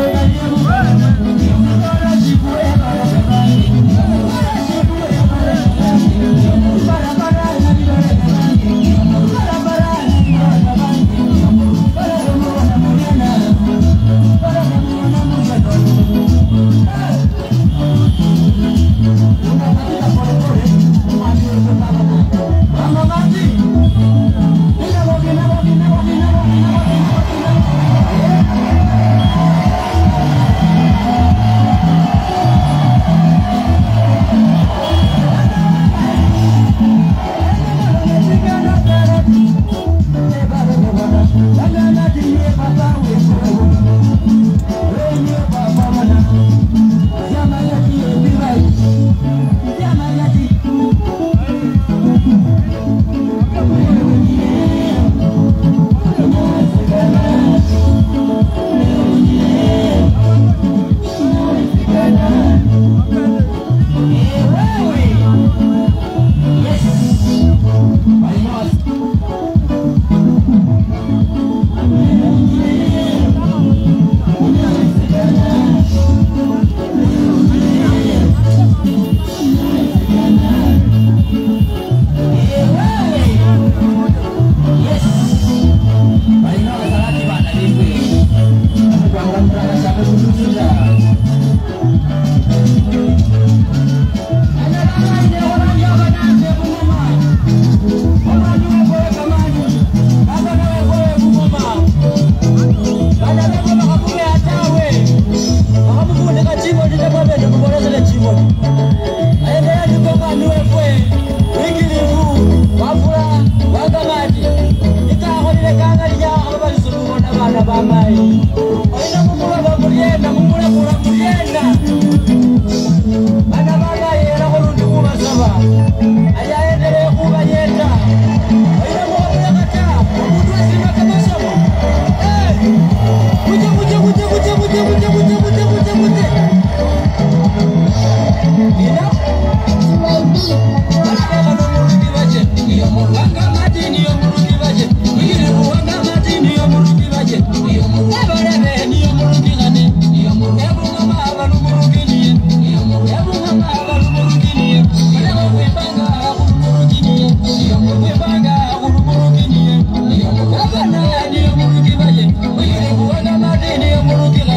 Wangamati niyo muruki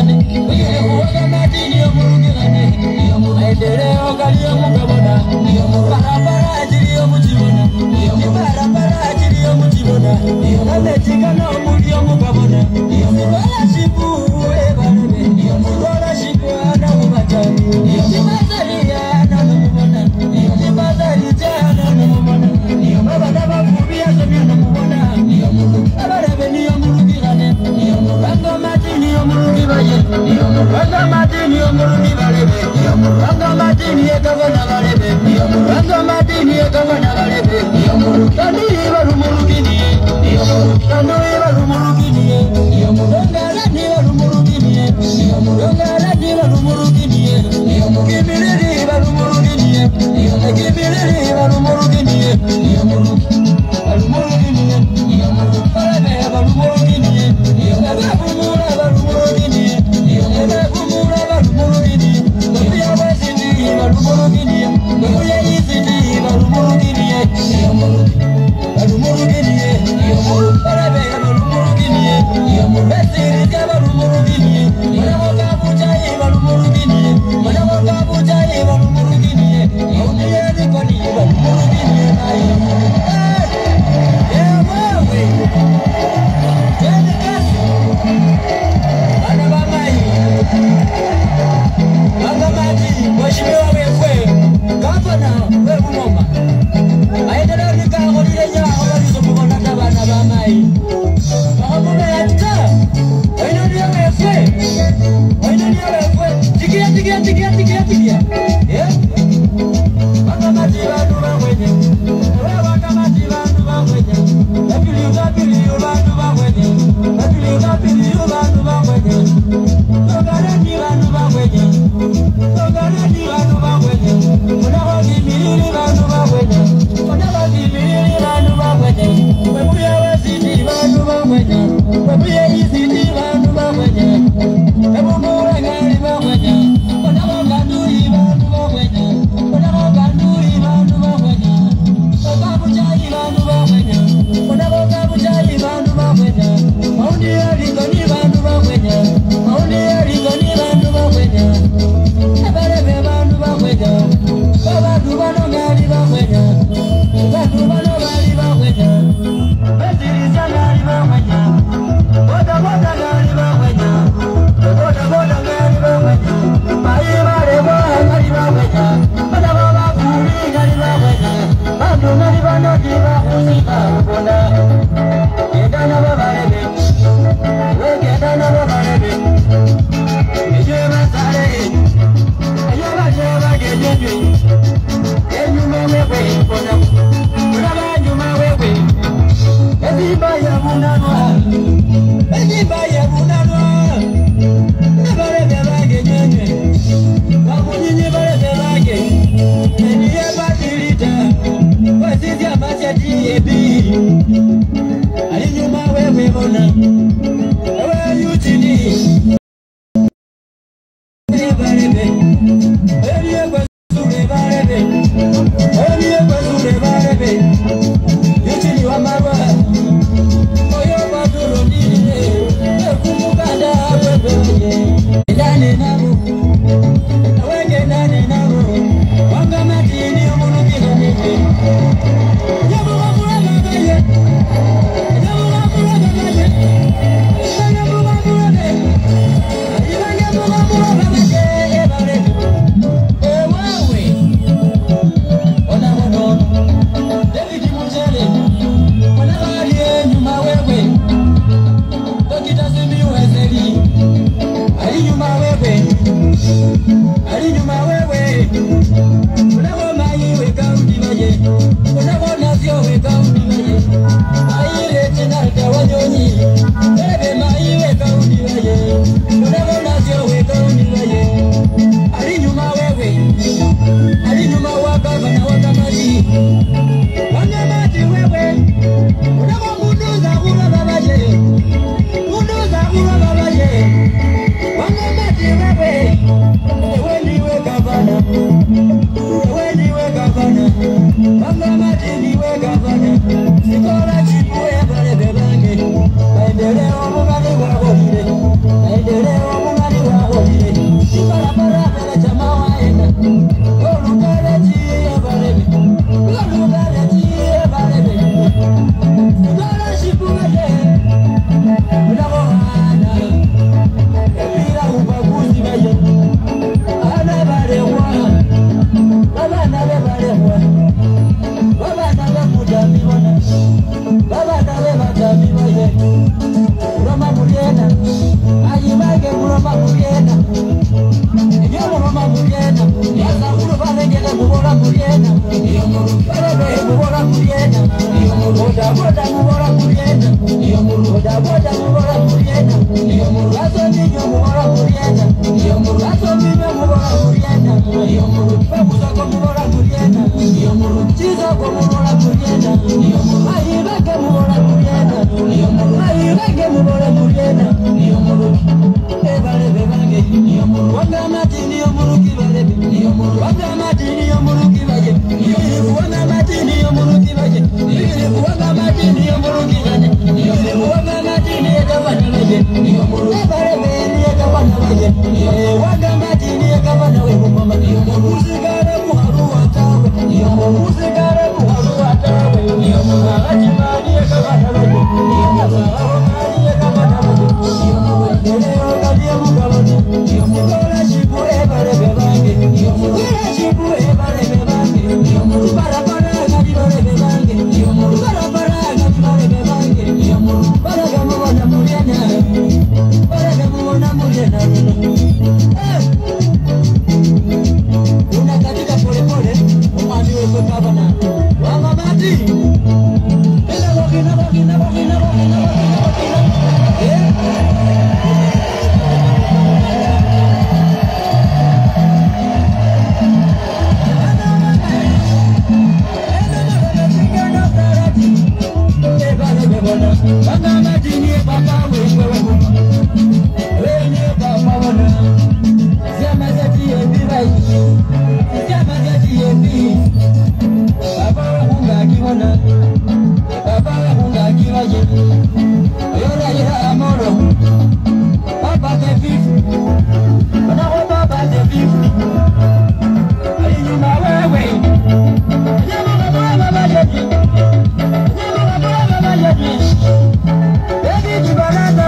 Baby,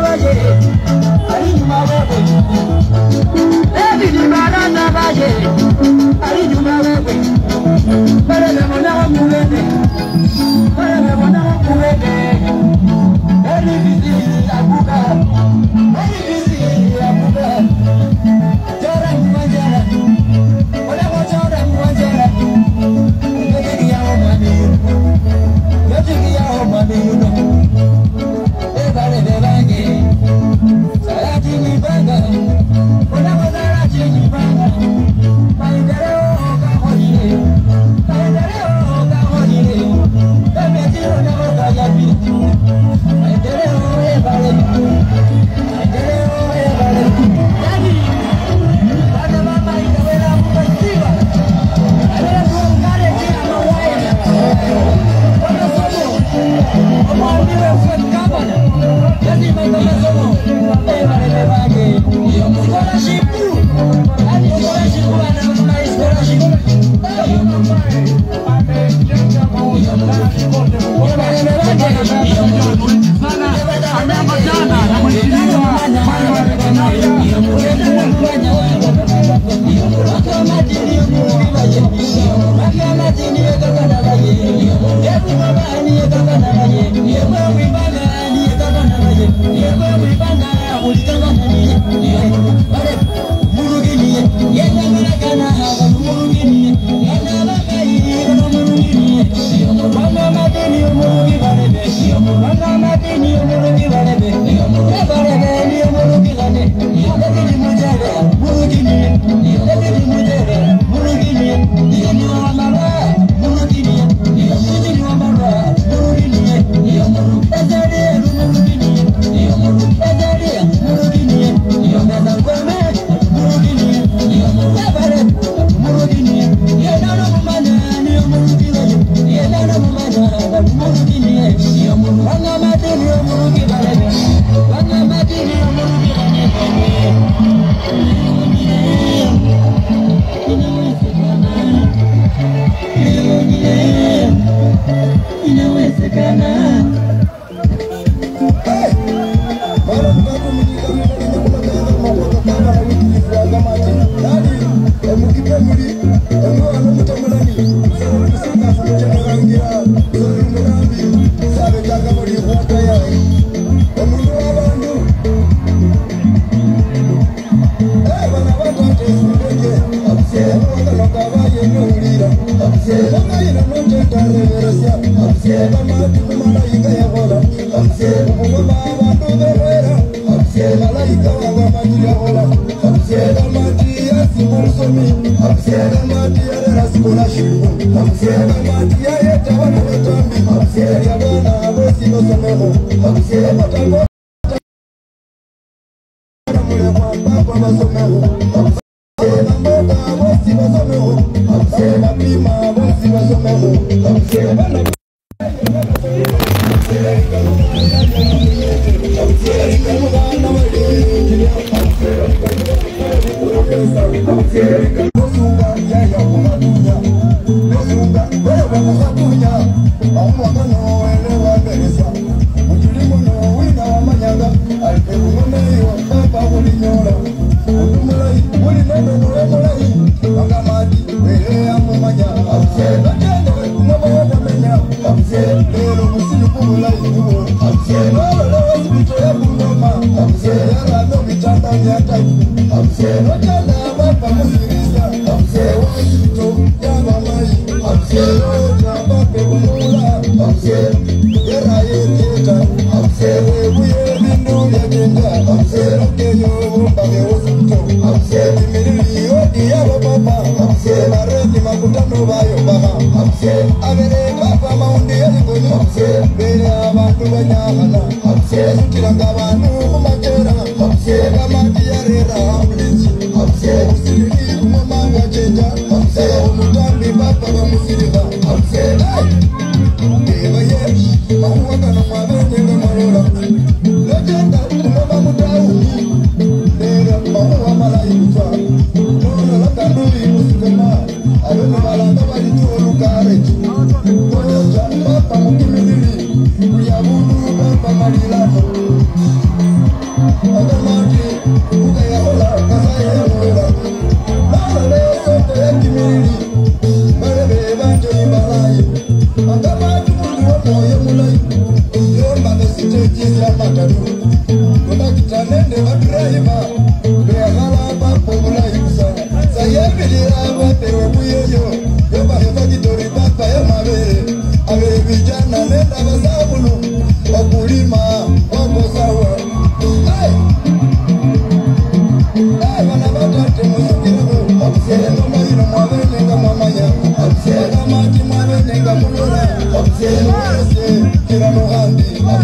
Wangamati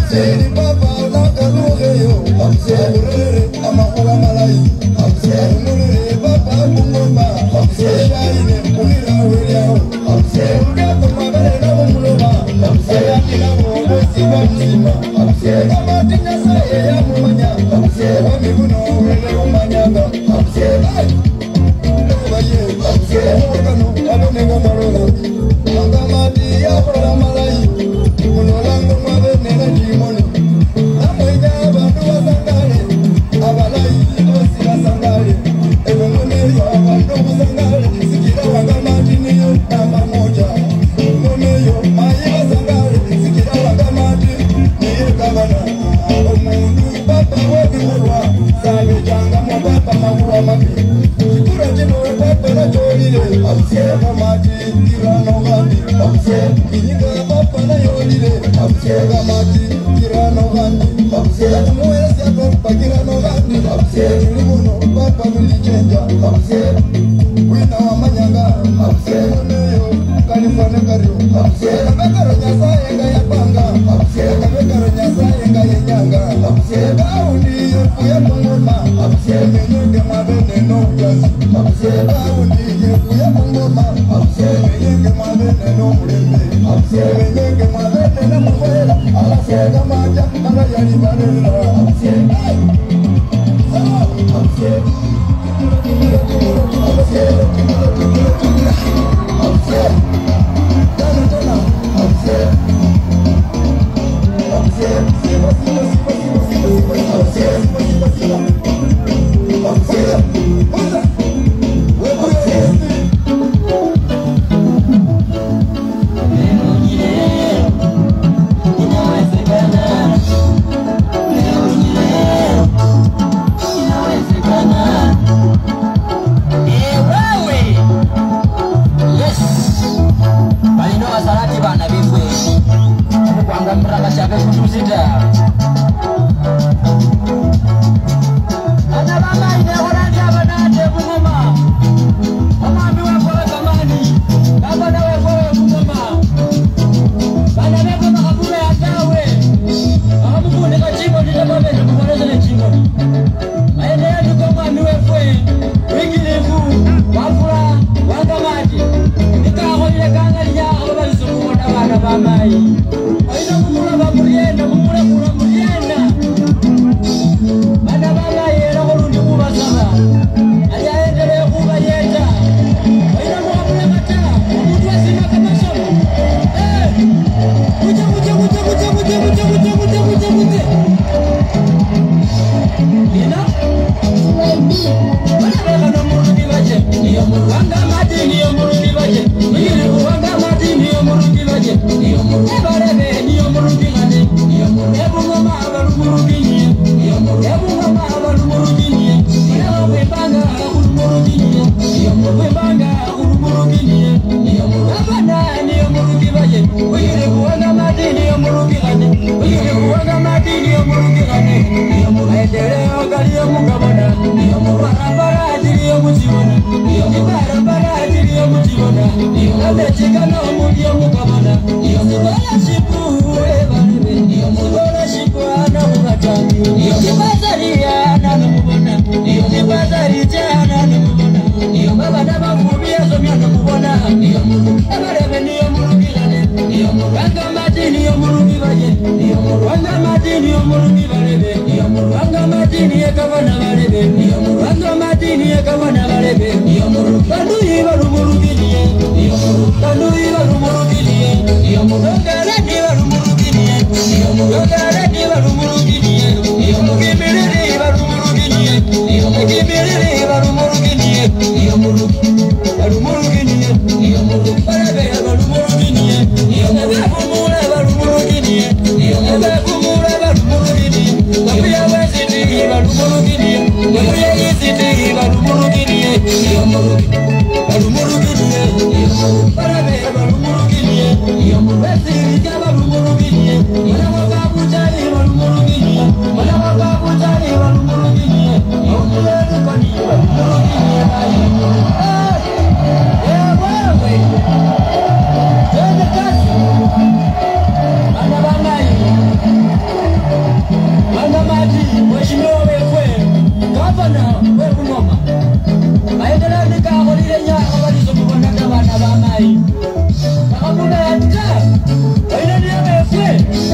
Amseri papa nakalugeyo Amseri amakuwa malai Amseri papa kumomba Amseri shaine kumira weliao Amseri gato mabele na mumuloba Amseri akila mwongo siba mzima Amseri amatinya saye ya mumanya Amseri wamiguno wele umanyaga Amseri Obaye Amseri mwokano abonega marola Wangamati ya hola malai Mulolango mwabene na jimoni Namwenya bandu wasangale Abalai osi wasangale Ewe mwemeyo abandu wasangale Sikira Wangamati niyo namba moja Mwemeyo mayi wasangale Sikira Wangamati niye gavana Omundu papa webimurwa Sabe janga mwa papa mawura mabi Sikura jino papa na jolile Wangamati kirano gandi Kinyiga papa na yolile Wangamati kirano gandi Mwese ya papa kirano gandi Tulimuno papa milichenja Wina wa manyanga Mweneyo kalifane kario Kabekaro nyasaye nga ya panga Kabekaro nyasaye nga ya nyanga Kaundi yepu ya pongoma Menyenge mabene no ujazi Kaundi yepu ya pongoma Menyenge mabene no mlembe Menyenge mabene na mwela Alasega maja kanga yali barela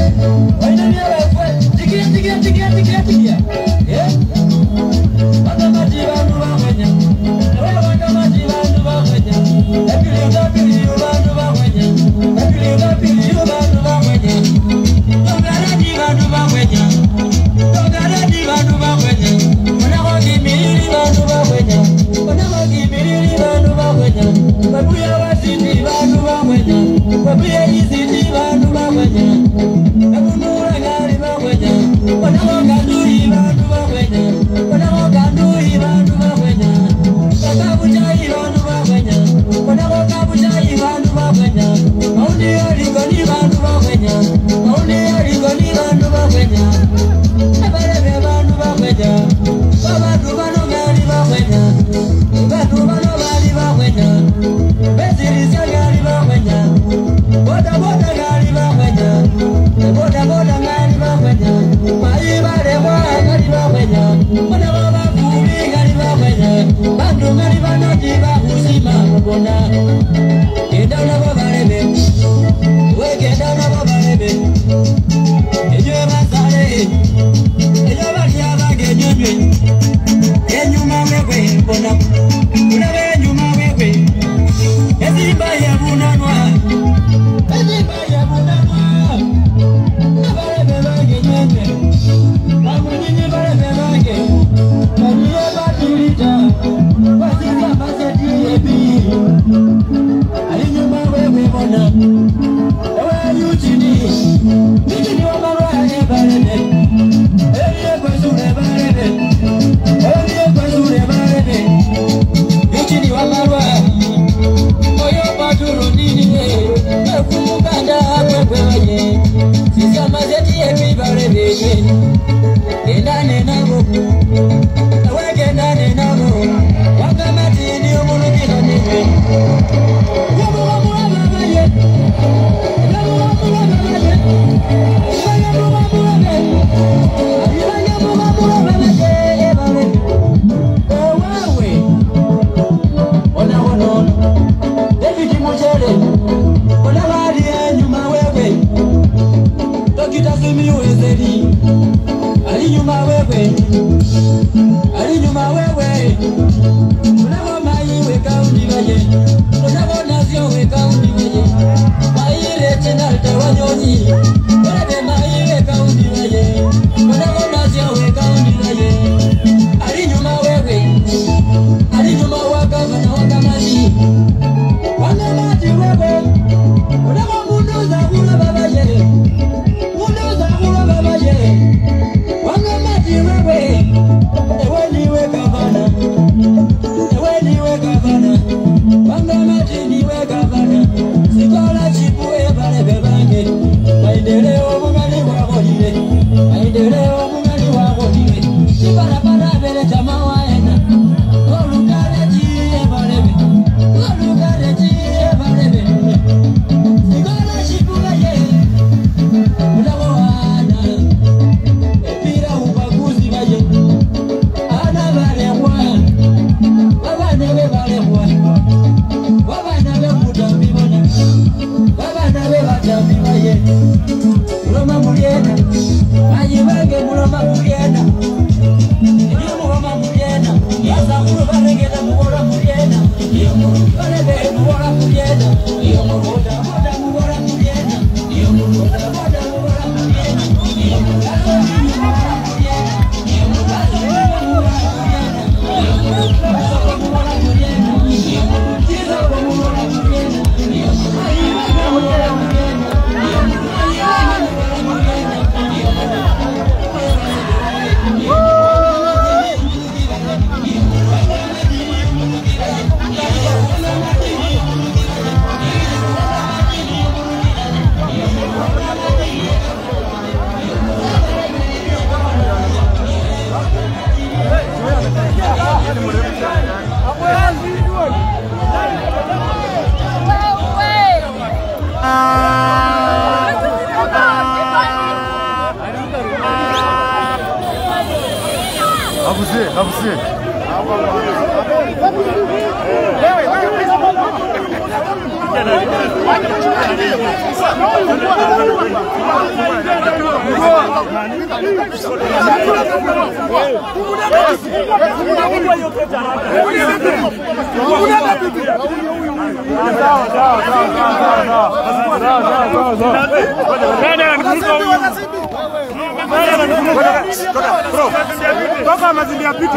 Vamos, Toka mazindi yapite.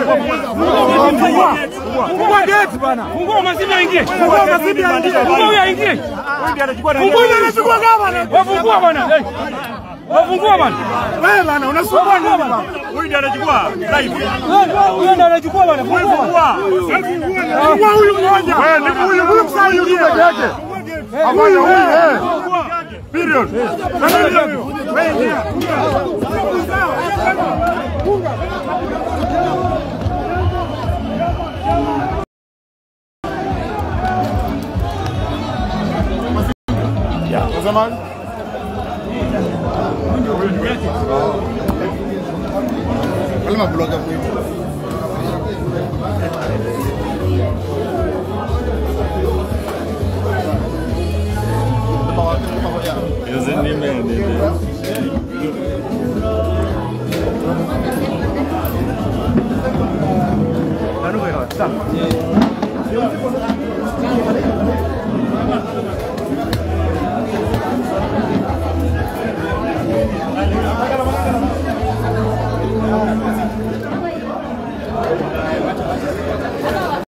Fungua gate bana. Fungua mazindi aingie. Fungua mazindi aingie. Fungua aingie. Wewe ndiye anachukua nani? Fungua anachukua gavana. Wafungua bana. Wafungua bana. Wewe bana unasumbua nini bana? Wewe ndiye anachukua live. Wewe ndiye anachukua bana. Fungua. Fungua huyu mmoja. Wewe ni huyu msao huyu peke yake. Afanya huyu period. Wewe ndiye. Ya, o zaman kalma bloga bu. Anu